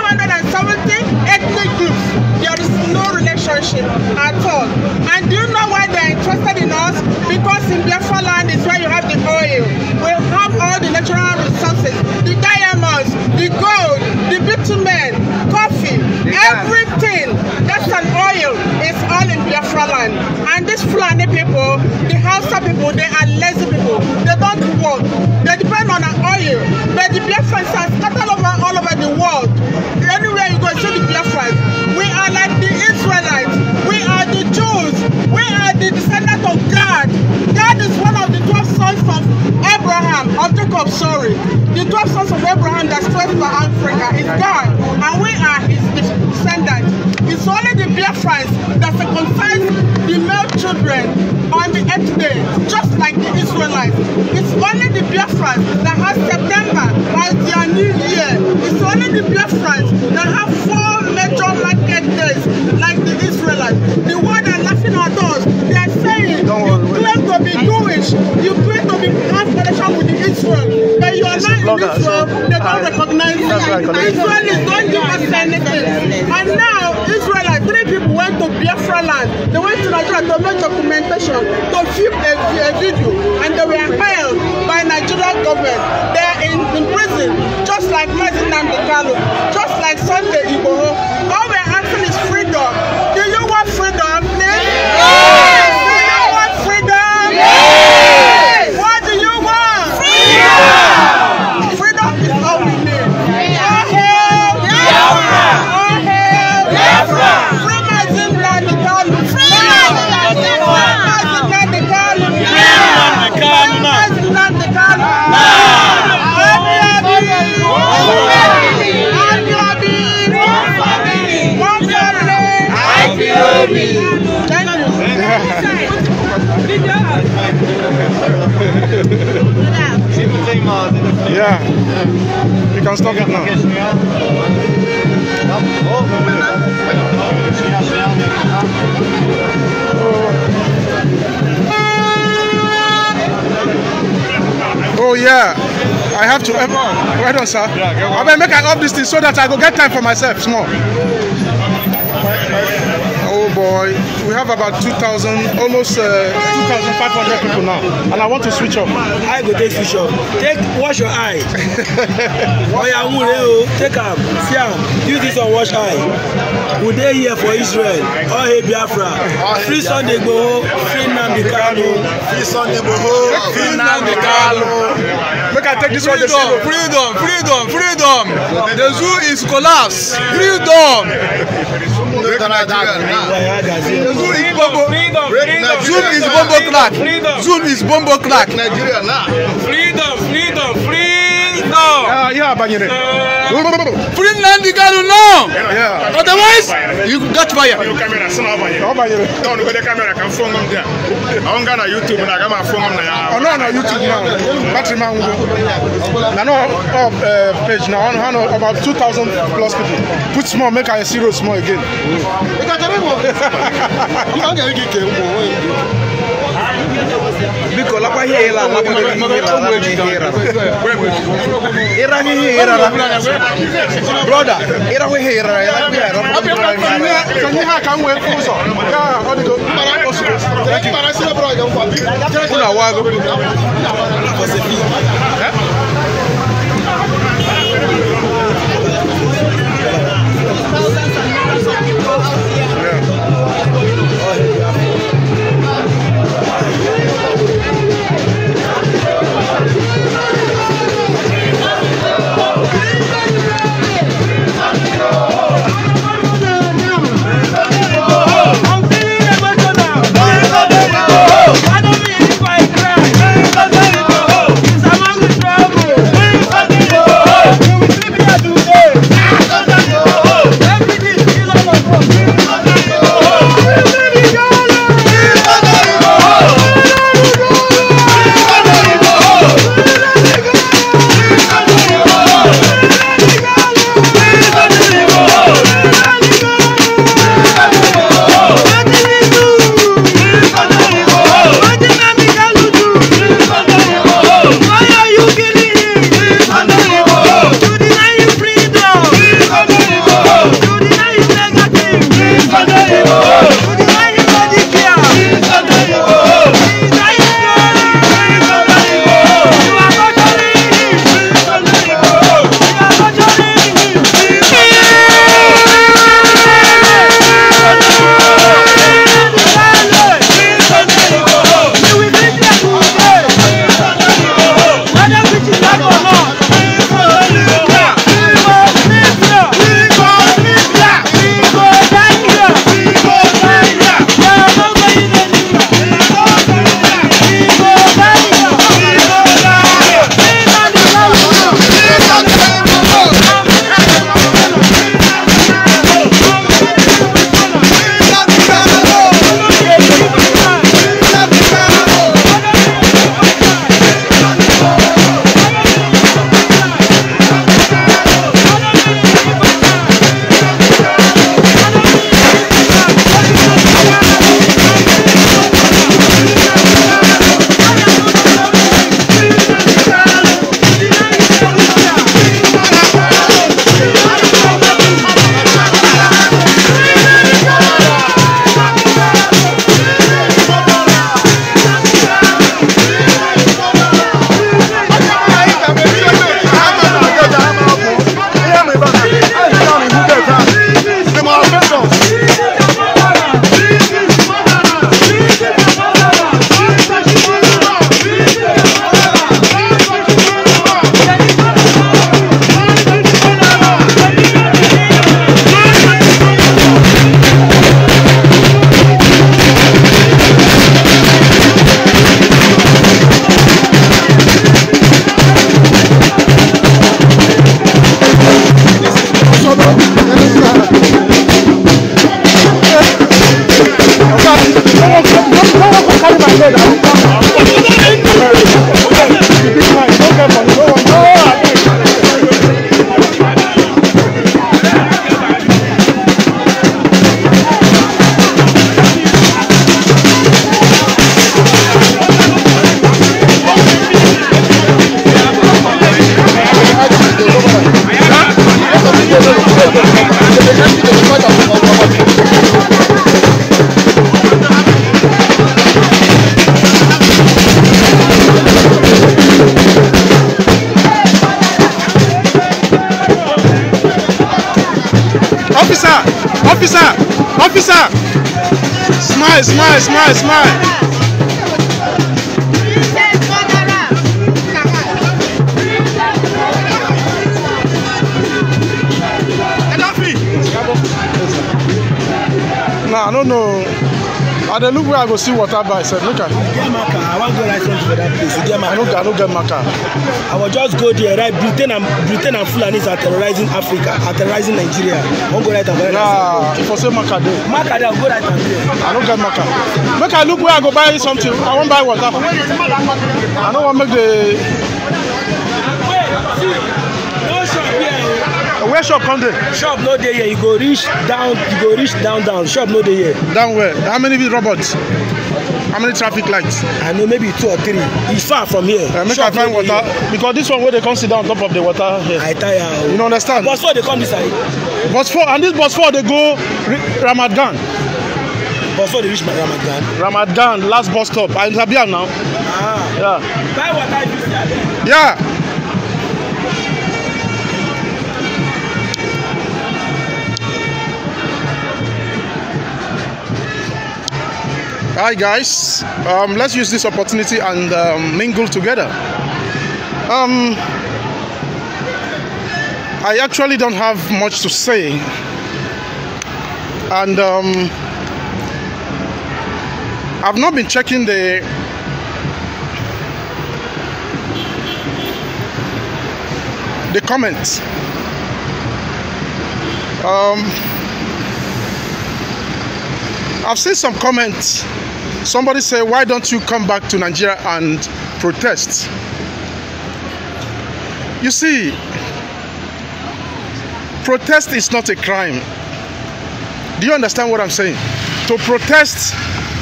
470 ethnic groups. There is no relationship at all. And do you know why they are interested in us? Because in Biafra land is where you have the oil. We have all the natural resources, the diamonds, the gold, the bitumen, coffee, everything. That's an oil. It's all in Biafra land. And these Fulani people, the Hausa people, they are lazy people. They don't work. They depend on an oil. But the Biafrans are scattered all over the world. Anywhere you go, see the Biafrans. We are like the Israelites. We are the Jews. We are the descendants of God. God is one of the 12 sons of Abraham, of Jacob, sorry. The 12 sons of Abraham that spread over Africa is God. And we are his descendants. It's only the Biafrans that circumcise the male children on the 8th day, just like the Israelites. It's only the Biafrans that have September as their new year. It's only the Biafrans that have 4 major market days, like the Israelites. The one that are laughing at us, they are saying, you claim to be Jewish, you claim to have connection with the Israel, but you are not in Israel, they don't recognize you. Israelis don't give us anything. And now, Israelites, 3 people went to Biafra land. They went to Nigeria to make documentation, to film a video, and they were held by Nigerian government. They are in prison, just like Mazi Nnamdi Kanu, just like Sunday Igboho. All we're asking is freedom. Do you want freedom, please? Yes! Do you want freedom? Yes! What do you want? Freedom! Freedom is all we need. All hail Biafra! All hail Biafra! Free Mazi Nnamdi Kanu! Free Mazi Nnamdi Kanu! Free Mazi Nnamdi Kanu! Yeah, you can stop it now. Oh yeah, I have to. Right on, sir. I better make I up this thing so that I go get time for myself small. Oh boy, we have about 2,000, almost 2,500 people now, and I want to switch up. I go take switch up. Wash your eye. Take am, see am, use this one wash eye. We dey here for Israel. All hail Biafra. Free Sunday Igboho, free Nnamdi Kanu. Free Sunday Igboho, free Nnamdi Kanu. Make I take this one. Freedom, freedom, freedom. The zoo is collapsed. Freedom. Zoom is bombo clack. Zoom is bombo clack. Nigeria now. Freedom, freedom, freedom. Yeah, Banyere. Free Nnamdi Kanu now. Yeah. Otherwise, you got fire. Oh, Banyere. Don't go the camera can phone them there. I'm gonna YouTube and I got my phone now. Oh no, YouTube now. Battery man. Now page now. About 2,000 plus people. Put small, make I zero small again. Because la hela, brother, Officer! Officer! Smile, smile, smile, smile. Nah, I don't know. I don't look where I go see water by. Said, look at. Get Maka. I want to go right something for that place. Get Maka. I don't get Maka. I will just go there. Right, Britain and Fulanis are terrorizing Africa, are terrorizing Nigeria. I won't go right and go right. Yeah, for say Maka there. Maka there, go right and there. I don't get Maka. Make I look where I go buy something. I won't buy water. I don't want to make the. No shop here. Where shop come there? Shop no there here. You go reach down. Shop no there here. Down where? How many robots? How many traffic lights? I know maybe 2 or 3. It's far from here. Make I find water because this one where they come sit down on top of the water here. I tell you. You don't understand? Bus 4 they come this side. Bus 4 and this bus 4 they go Ramadan. Bus 4 they reach Ramadan. Ramadan last bus stop. I'm Sabia now. Ah. Yeah. Buy water if you see there. Yeah. Hi guys, let's use this opportunity and mingle together. I actually don't have much to say, and I've not been checking the comments. I've seen some comments. Somebody say, why don't you come back to Nigeria and protest? You see, protest is not a crime. Do you understand what I'm saying? To protest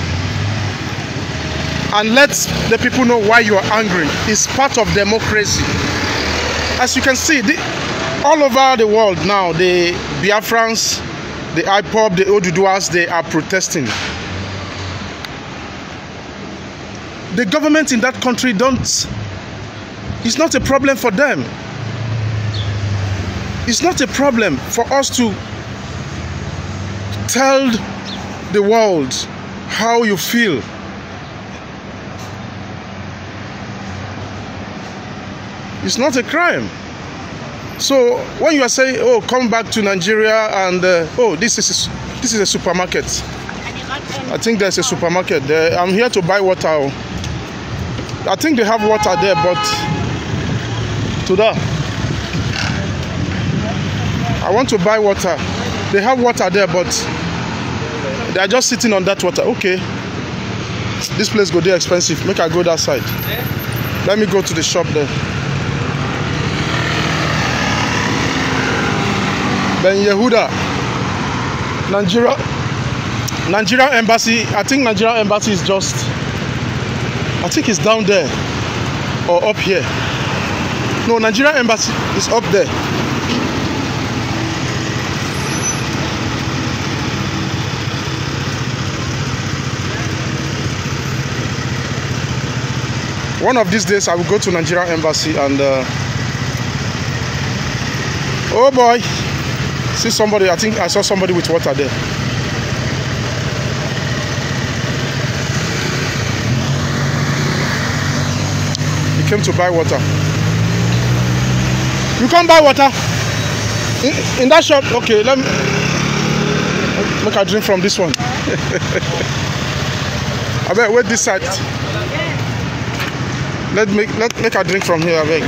and let the people know why you are angry is part of democracy. As you can see, all over the world now, the Biafrans, the IPOB, the Oduduwas, they are protesting. The government in that country it's not a problem for them. It's not a problem for us to tell the world how you feel. It's not a crime. So when you are saying, oh, come back to Nigeria and oh, this is a supermarket. I think there's a supermarket there. I'm here to buy water. I think they have water there, but I want to buy water. They have water there, but they are just sitting on that water. Okay, this place go there expensive. Make I go that side. Let me go to the shop there. Ben Yehuda, Nigeria embassy. I think Nigeria embassy is just, I think it's down there or up here. No, Nigeria embassy is up there. One of these days I will go to Nigeria embassy and oh boy. See somebody, I think I saw somebody with water there. He came to buy water. You can't buy water? In that shop? Okay, let me make a drink from this one. I beg, wait this side. Let make a drink from here, I beg.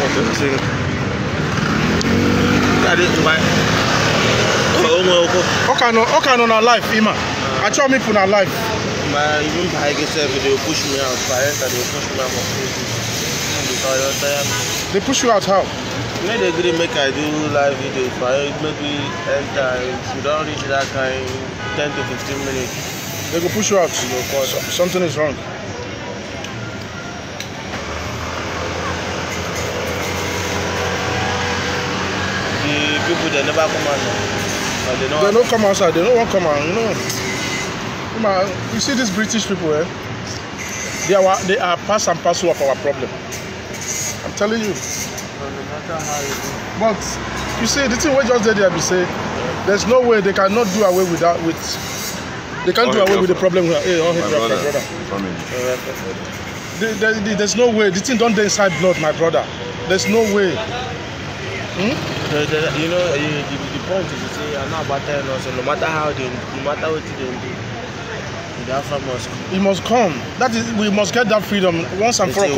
Okay, no, na life, Ima. I tell me for na life. Even by yourself, they will push me out. They will push me out. They push you out how? When they agree, make I do live videos. Maybe enter. If you don't reach that kind, 10 to 15 minutes. They go push you out. Something is wrong. People they never come out. They don't come outside. They don't want to come out. You know. You see these British people, eh? They are part and parcel of our problem. I'm telling you. But you see, the thing we just did there, be say, There's no way they cannot do away with that. They can't do away with the problem. Hey, brother. There's no way. The thing don't dey inside blood, my brother. There's no way. You know, the point is to say, I'm not about telling us, no matter what they do, the Biafra must come. It must come. That is, we must get that freedom once and for all.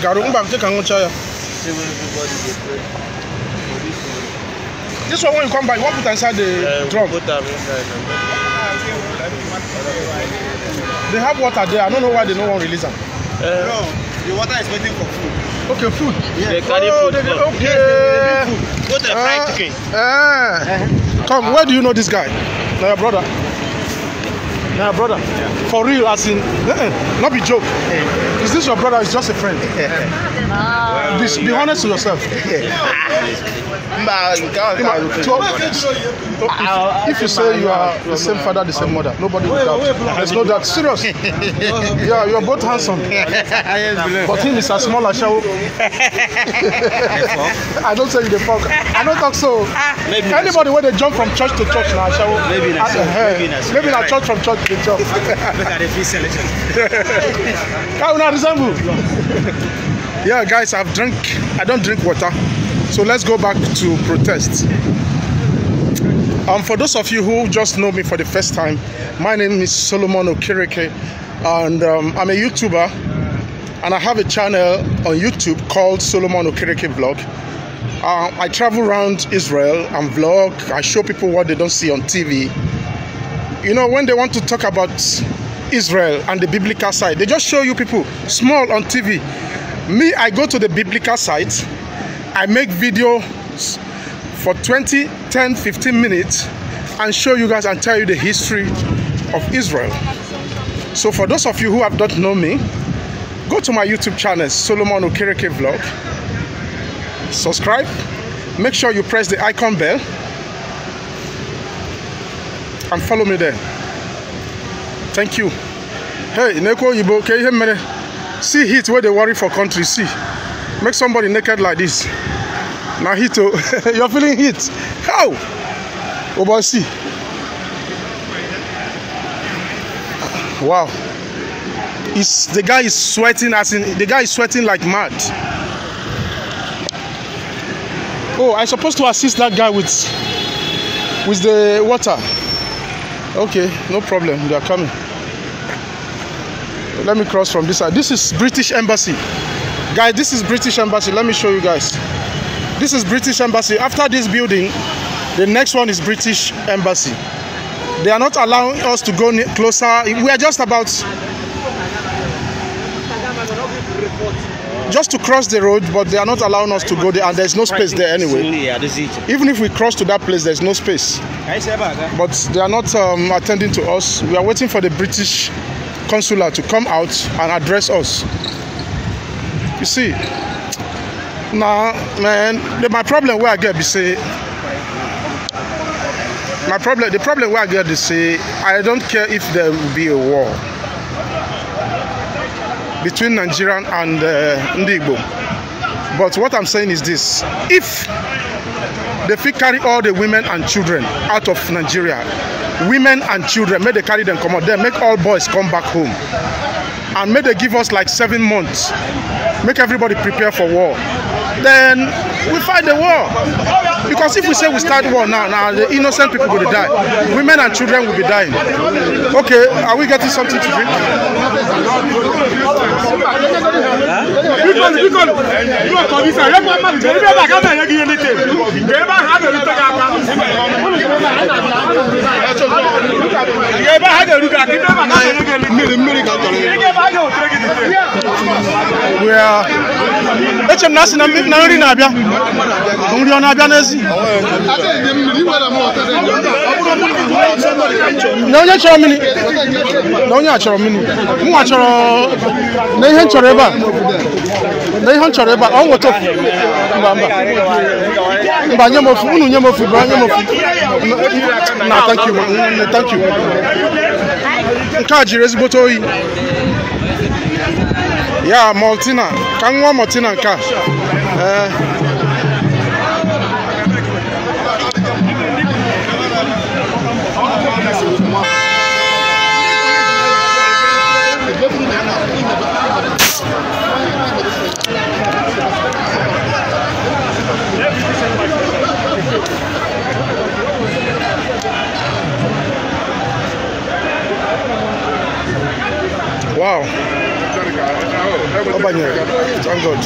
This one, when you come back, you want to put inside the drum. Put them inside. They have water there. I don't know why they don't want to release them. No, the water is waiting for food. Okay, food. Yeah. They carry food. Okay. Go to the fried chicken. Come, where do you know this guy? Now, your brother. Now, brother. Yeah. For real, as in, not be joke. Is this your brother? Or is just a friend? Be honest to yourself. If you say you are the same father, the same mother, nobody will doubt. There's no doubt. Serious. Yeah, you're both handsome. But him is as small as Shaw. I don't say you the fuck. I don't talk so. Anybody when they jump from church to church now, Shaw. Maybe not church from church to church. Look at the fish selection. Yeah, guys, I don't drink water. So let's go back to protest. For those of you who just know me for the first time, my name is Solomon Okereke, and I'm a YouTuber, and I have a channel on YouTube called Solomon Okereke Vlog. I travel around Israel and vlog. I show people what they don't see on TV. You know, when they want to talk about Israel and the biblical side, they just show you people small on TV. Me, I go to the biblical side. I make videos for 20, 10, 15 minutes and show you guys and tell you the history of Israel. So for those of you who have not known me, go to my YouTube channel, Solomon Okereke Vlog. Subscribe. Make sure you press the icon bell and follow me there. Thank you. Hey, Neko Yibo, can you hear me? See heat where they worry for country. See, make somebody naked like this. Now heat, you're feeling heat. How? Oh boy, see. Wow. The guy is sweating like mad. Oh, I'm supposed to assist that guy with the water. Okay, no problem. They are coming. Let me cross from this side. This is British Embassy. Guys, this is British Embassy. Let me show you guys. This is British Embassy. After this building, the next one is British Embassy. They are not allowing us to go closer. We are just about just to cross the road, but they are not allowing us to go there, and there's no space there anyway. Even if we cross to that place, there's no space. But they are not attending to us. We are waiting for the British consular to come out and address us. You see, now, man, my problem where I get is say, the problem where I get is say, I don't care if there will be a war between Nigerian and Ndigbo. But what I'm saying is this: if they fit carry all the women and children out of Nigeria, women and children, may they carry them come out there, make all boys come back home, and may they give us like 7 months, make everybody prepare for war, then we fight the war. Because if we say we start war now the innocent people will die, women and children will be dying. Okay, are we getting something to drink? We are thank you. Yeah, Maltina. Can one Maltina car? Wow. Thank God.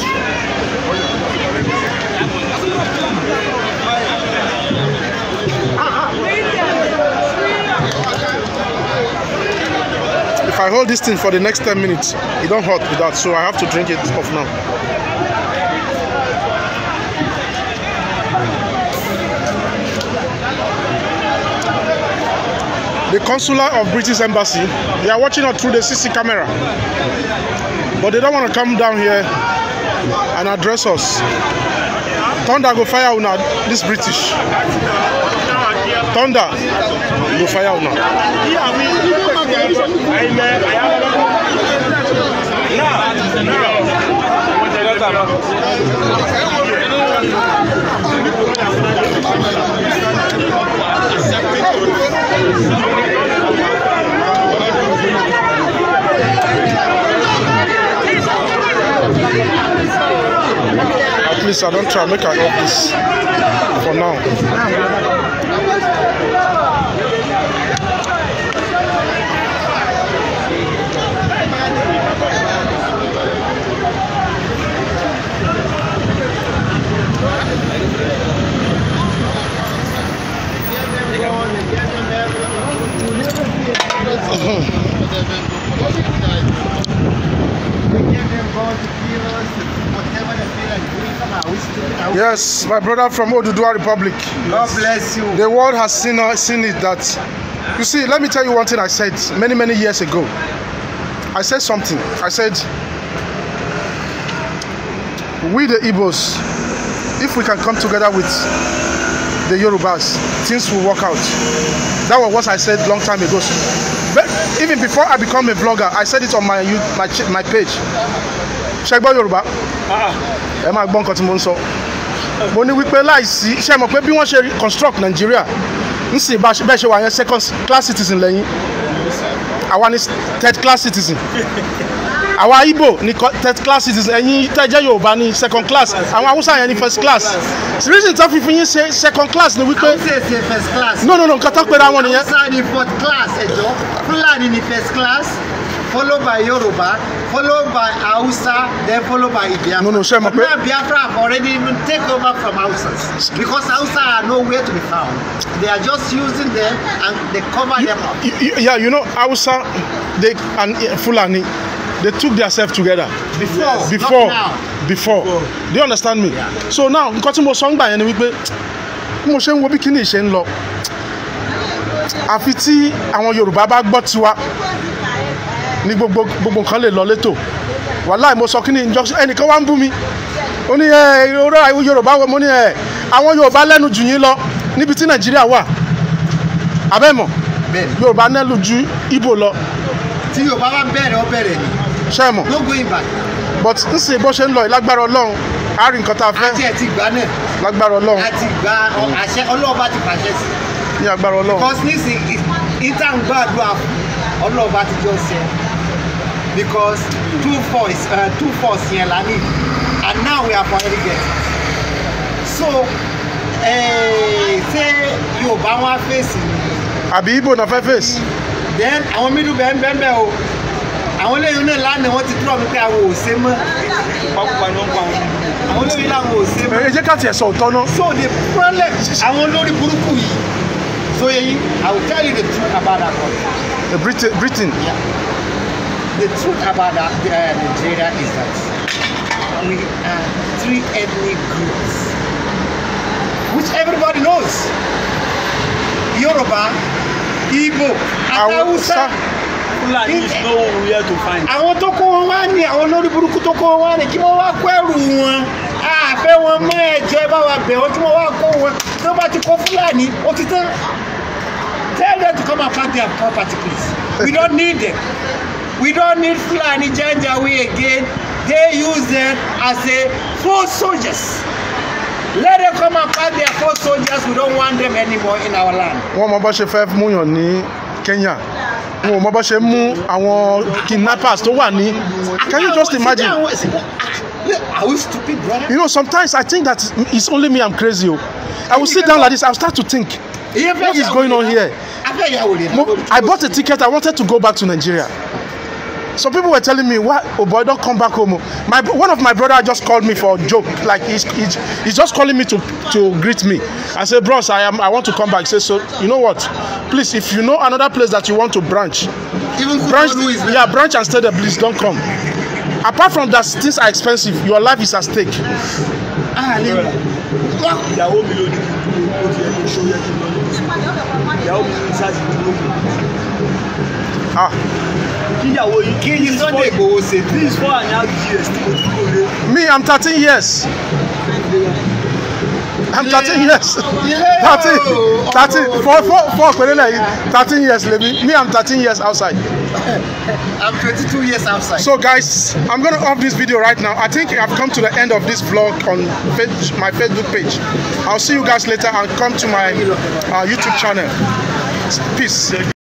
If I hold this thing for the next 10 minutes, it don't hurt with that, so I have to drink it off now. The consular of British Embassy, they are watching us through the CC camera, but they don't want to come down here and address us. Thunder go fire una this British. Thunder go fire una. At least I don't try make I off this for now. Yes, my brother from Oduduwa Republic. God bless you. The world has seen it that, you see, let me tell you one thing I said many years ago. I said something. I said, we the Igbos, if we can come together with the Yorubas, things will work out. That was what I said long time ago. But even before I become a vlogger, I said it on my page. Ṣẹ́gbọ́ Yorùbá. Ẹ máa gbọ́ nǹkan tí mo ń sọ. Mo ní wípé láìsí ṣé mọ̀ pé bí wọ́n ṣe construct Nigeria ń sìn bẹ́ẹ̀ ṣe wà yẹn second class citizen lẹ́yìn. Àwa ni third class citizen. Àwa Igbo ni third class citizen. Ẹ̀yin tẹ́jẹ́ Yorùbá ni second class. Àwọn Hausa yẹn ni first class. The reason tí wọ́n fi yín ṣe second class ni wípé. Hausa ṣe first class. No, nǹkan tó pera wọn nìyẹn. Hausa ni fourth class ẹ̀jọ̀. Fulani ni first class. Followed by Yoruba, followed by Hausa, then followed by Biafra. No, shame. But now Biafra have already even taken over from Hausas because Hausa are nowhere to be found. They are just using them and they cover them up. Yeah, you know, Hausa and Fulani, they took themselves together. Before. Do you understand me? Yeah. So now, because mo song by any wípé mo ṣe ń wo bí kíni ṣe ń lọ. Àfi tí àwọn Yorùbá bá gbọ́ tiwa. Ní gbogbo nǹkan lè lọ létò. Wàláì mo sọ kí ni ẹnìkan wá ń bú mi. Ó ní ọ̀rọ̀ Yorùbá mo ní àwọn Yorùbá lẹ́nu jù yín lọ níbi tí Nàìjíríà wà. Abẹ́mọ̀. Yorùbá lẹ́nu jù Ìgbò lọ. Tí Yorùbá bá bẹ̀rẹ̀ ó bẹ̀rẹ̀ ni. Ṣé mọ̀? No going back. But ń sìn bó ṣe ń lọ ìlágbára Ọlọ́run á rí nǹkan tá a fẹ́. Àti ẹ̀ ti gbà náà. Lágbára Ọlọ́run. Àti gba àṣẹ Ọlọ́run ti pàṣẹ sí. Ní agbára Ọlọ́run. Because nísìnyí ìtàn gbàdúrà Ọlọ́run ti jọ ṣe. Because two force here Lani, and now we have already get it. So, say Yorùbá wọn face. Àbí Igbo na fẹ́ face. Then àwọn middle bẹ́ẹ̀ o. Àwọn lẹ́yìn náà lánàá wọ́n ti dúró mi pé àwọn ò ṣe mọ́. Àwọn lẹ́yìn làwọn ò ṣe mọ́. Ẹ jẹ́ ká tiẹ̀ sọ òótọ́ náà. So the problem àwọn olórí burúkú yìí. So I will tell you the truth about that country. Britain. Yeah. The truth about Nigeria is that we are three ethnic groups, which everybody knows. Yoruba, Igbo, and Hausa. Fulani is nowhere to find. Àwọn tó kó wọn wá ní àwọn olórí burúkú tó kó wọn wá ní kí wọ́n wá kó ẹrù wọn. Àfẹ́ wọn mọ́ ẹ̀jẹ̀ bá wa bẹ̀ wọ́n kí wọ́n wá kó wọn. Tí wọ́n bá ti kó Fulani, ó ti tán. Tell them to come and pack their property, please. We don't need them. We don't need Fulani Janjaweed again. They use them as a foot soldiers. Let them come and fight their foot soldiers. We don't want them anymore in our land. Wọ́n mọ bá ṣe fẹ́ mú yàn ní Kenya. Wọ́n mọ bá ṣe mú àwọn kidnappers tó wà ní. Can you just imagine? Are we stupid, brother? You know, sometimes I think that it's only me I'm crazy. I will sit down like this. I'll start to think. What is going on here? I bought a ticket. I wanted to go back to Nigeria. Some people were telling me, "What? Oh boy, don't come back home." One of my brother just called me for a joke. Like he's just calling me to greet me. I said, "Bros, I want to come back." He said, "So you know what? Please, if you know another place that you want to branch, branch and stay there. Please don't come. Apart from that, things are expensive. Your life is at stake." Me, I'm 13 years. I'm 13 years. 13 years, me, I'm 13 years outside. I'm 22 years outside. So guys, I'm going to off this video right now. I think I've come to the end of this vlog on my Facebook page. I'll see you guys later and come to my YouTube channel. Peace.